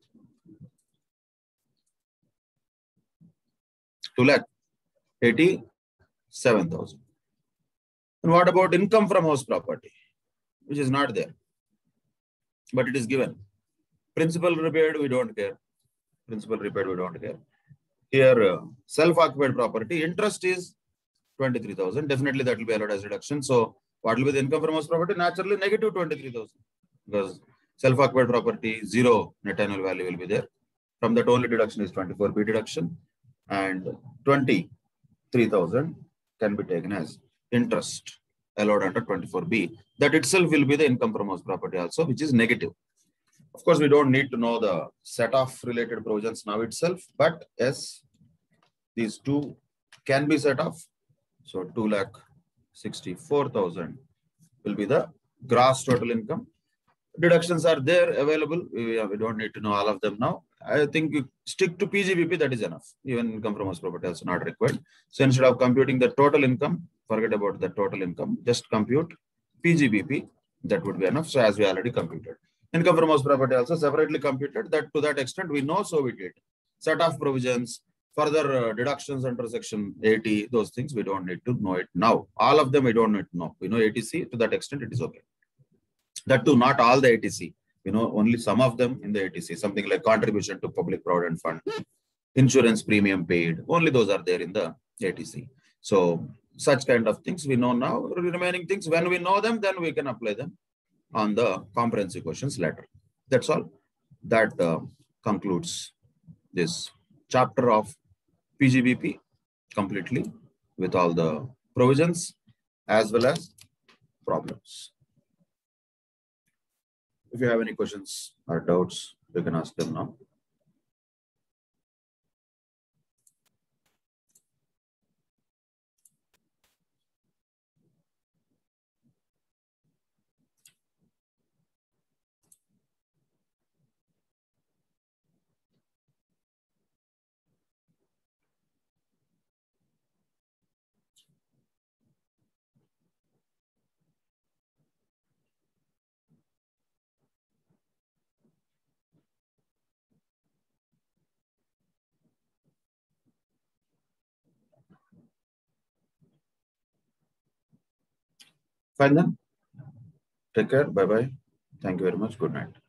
two lakh eighty-seven thousand. And what about income from house property, which is not there, but it is given? Principal repaid, we don't care. Principal repaid, we don't care. Here, uh, self-occupied property, interest is twenty-three thousand. Definitely that will be allowed as reduction. So what will be the income from house property? Naturally, negative twenty-three thousand. Because self-occupied property, zero net annual value will be there. From that only deduction is twenty-four B deduction. And twenty-three thousand can be taken as interest allowed under twenty-four B. That itself will be the income from house property also, which is negative. Of course, we don't need to know the set of related provisions now itself, but yes, these two can be set off. So two lakh sixty-four thousand will be the gross total income. Deductions are there available. We, we don't need to know all of them now. I think you stick to P G B P, that is enough. Even income from house property is not required. So instead of computing the total income, forget about the total income, just compute P G B P. That would be enough. So as we already computed. Income from house property also separately computed. That to that extent we know, so we did. Set of provisions, further uh, deductions under section eighty, those things we don't need to know it now. All of them we don't need to know. We know A T C, to that extent it is okay. That too, not all the A T C. We know only some of them in the A T C. Something like contribution to public provident fund, insurance premium paid. Only those are there in the A T C. So such kind of things we know now. Remaining things, when we know them, then we can apply them on the comprehensive questions later. That's all. That uh, concludes this chapter of P G B P completely with all the provisions as well as problems. If you have any questions or doubts, you can ask them now. Fine then. Take care. Bye-bye. Thank you very much. Good night.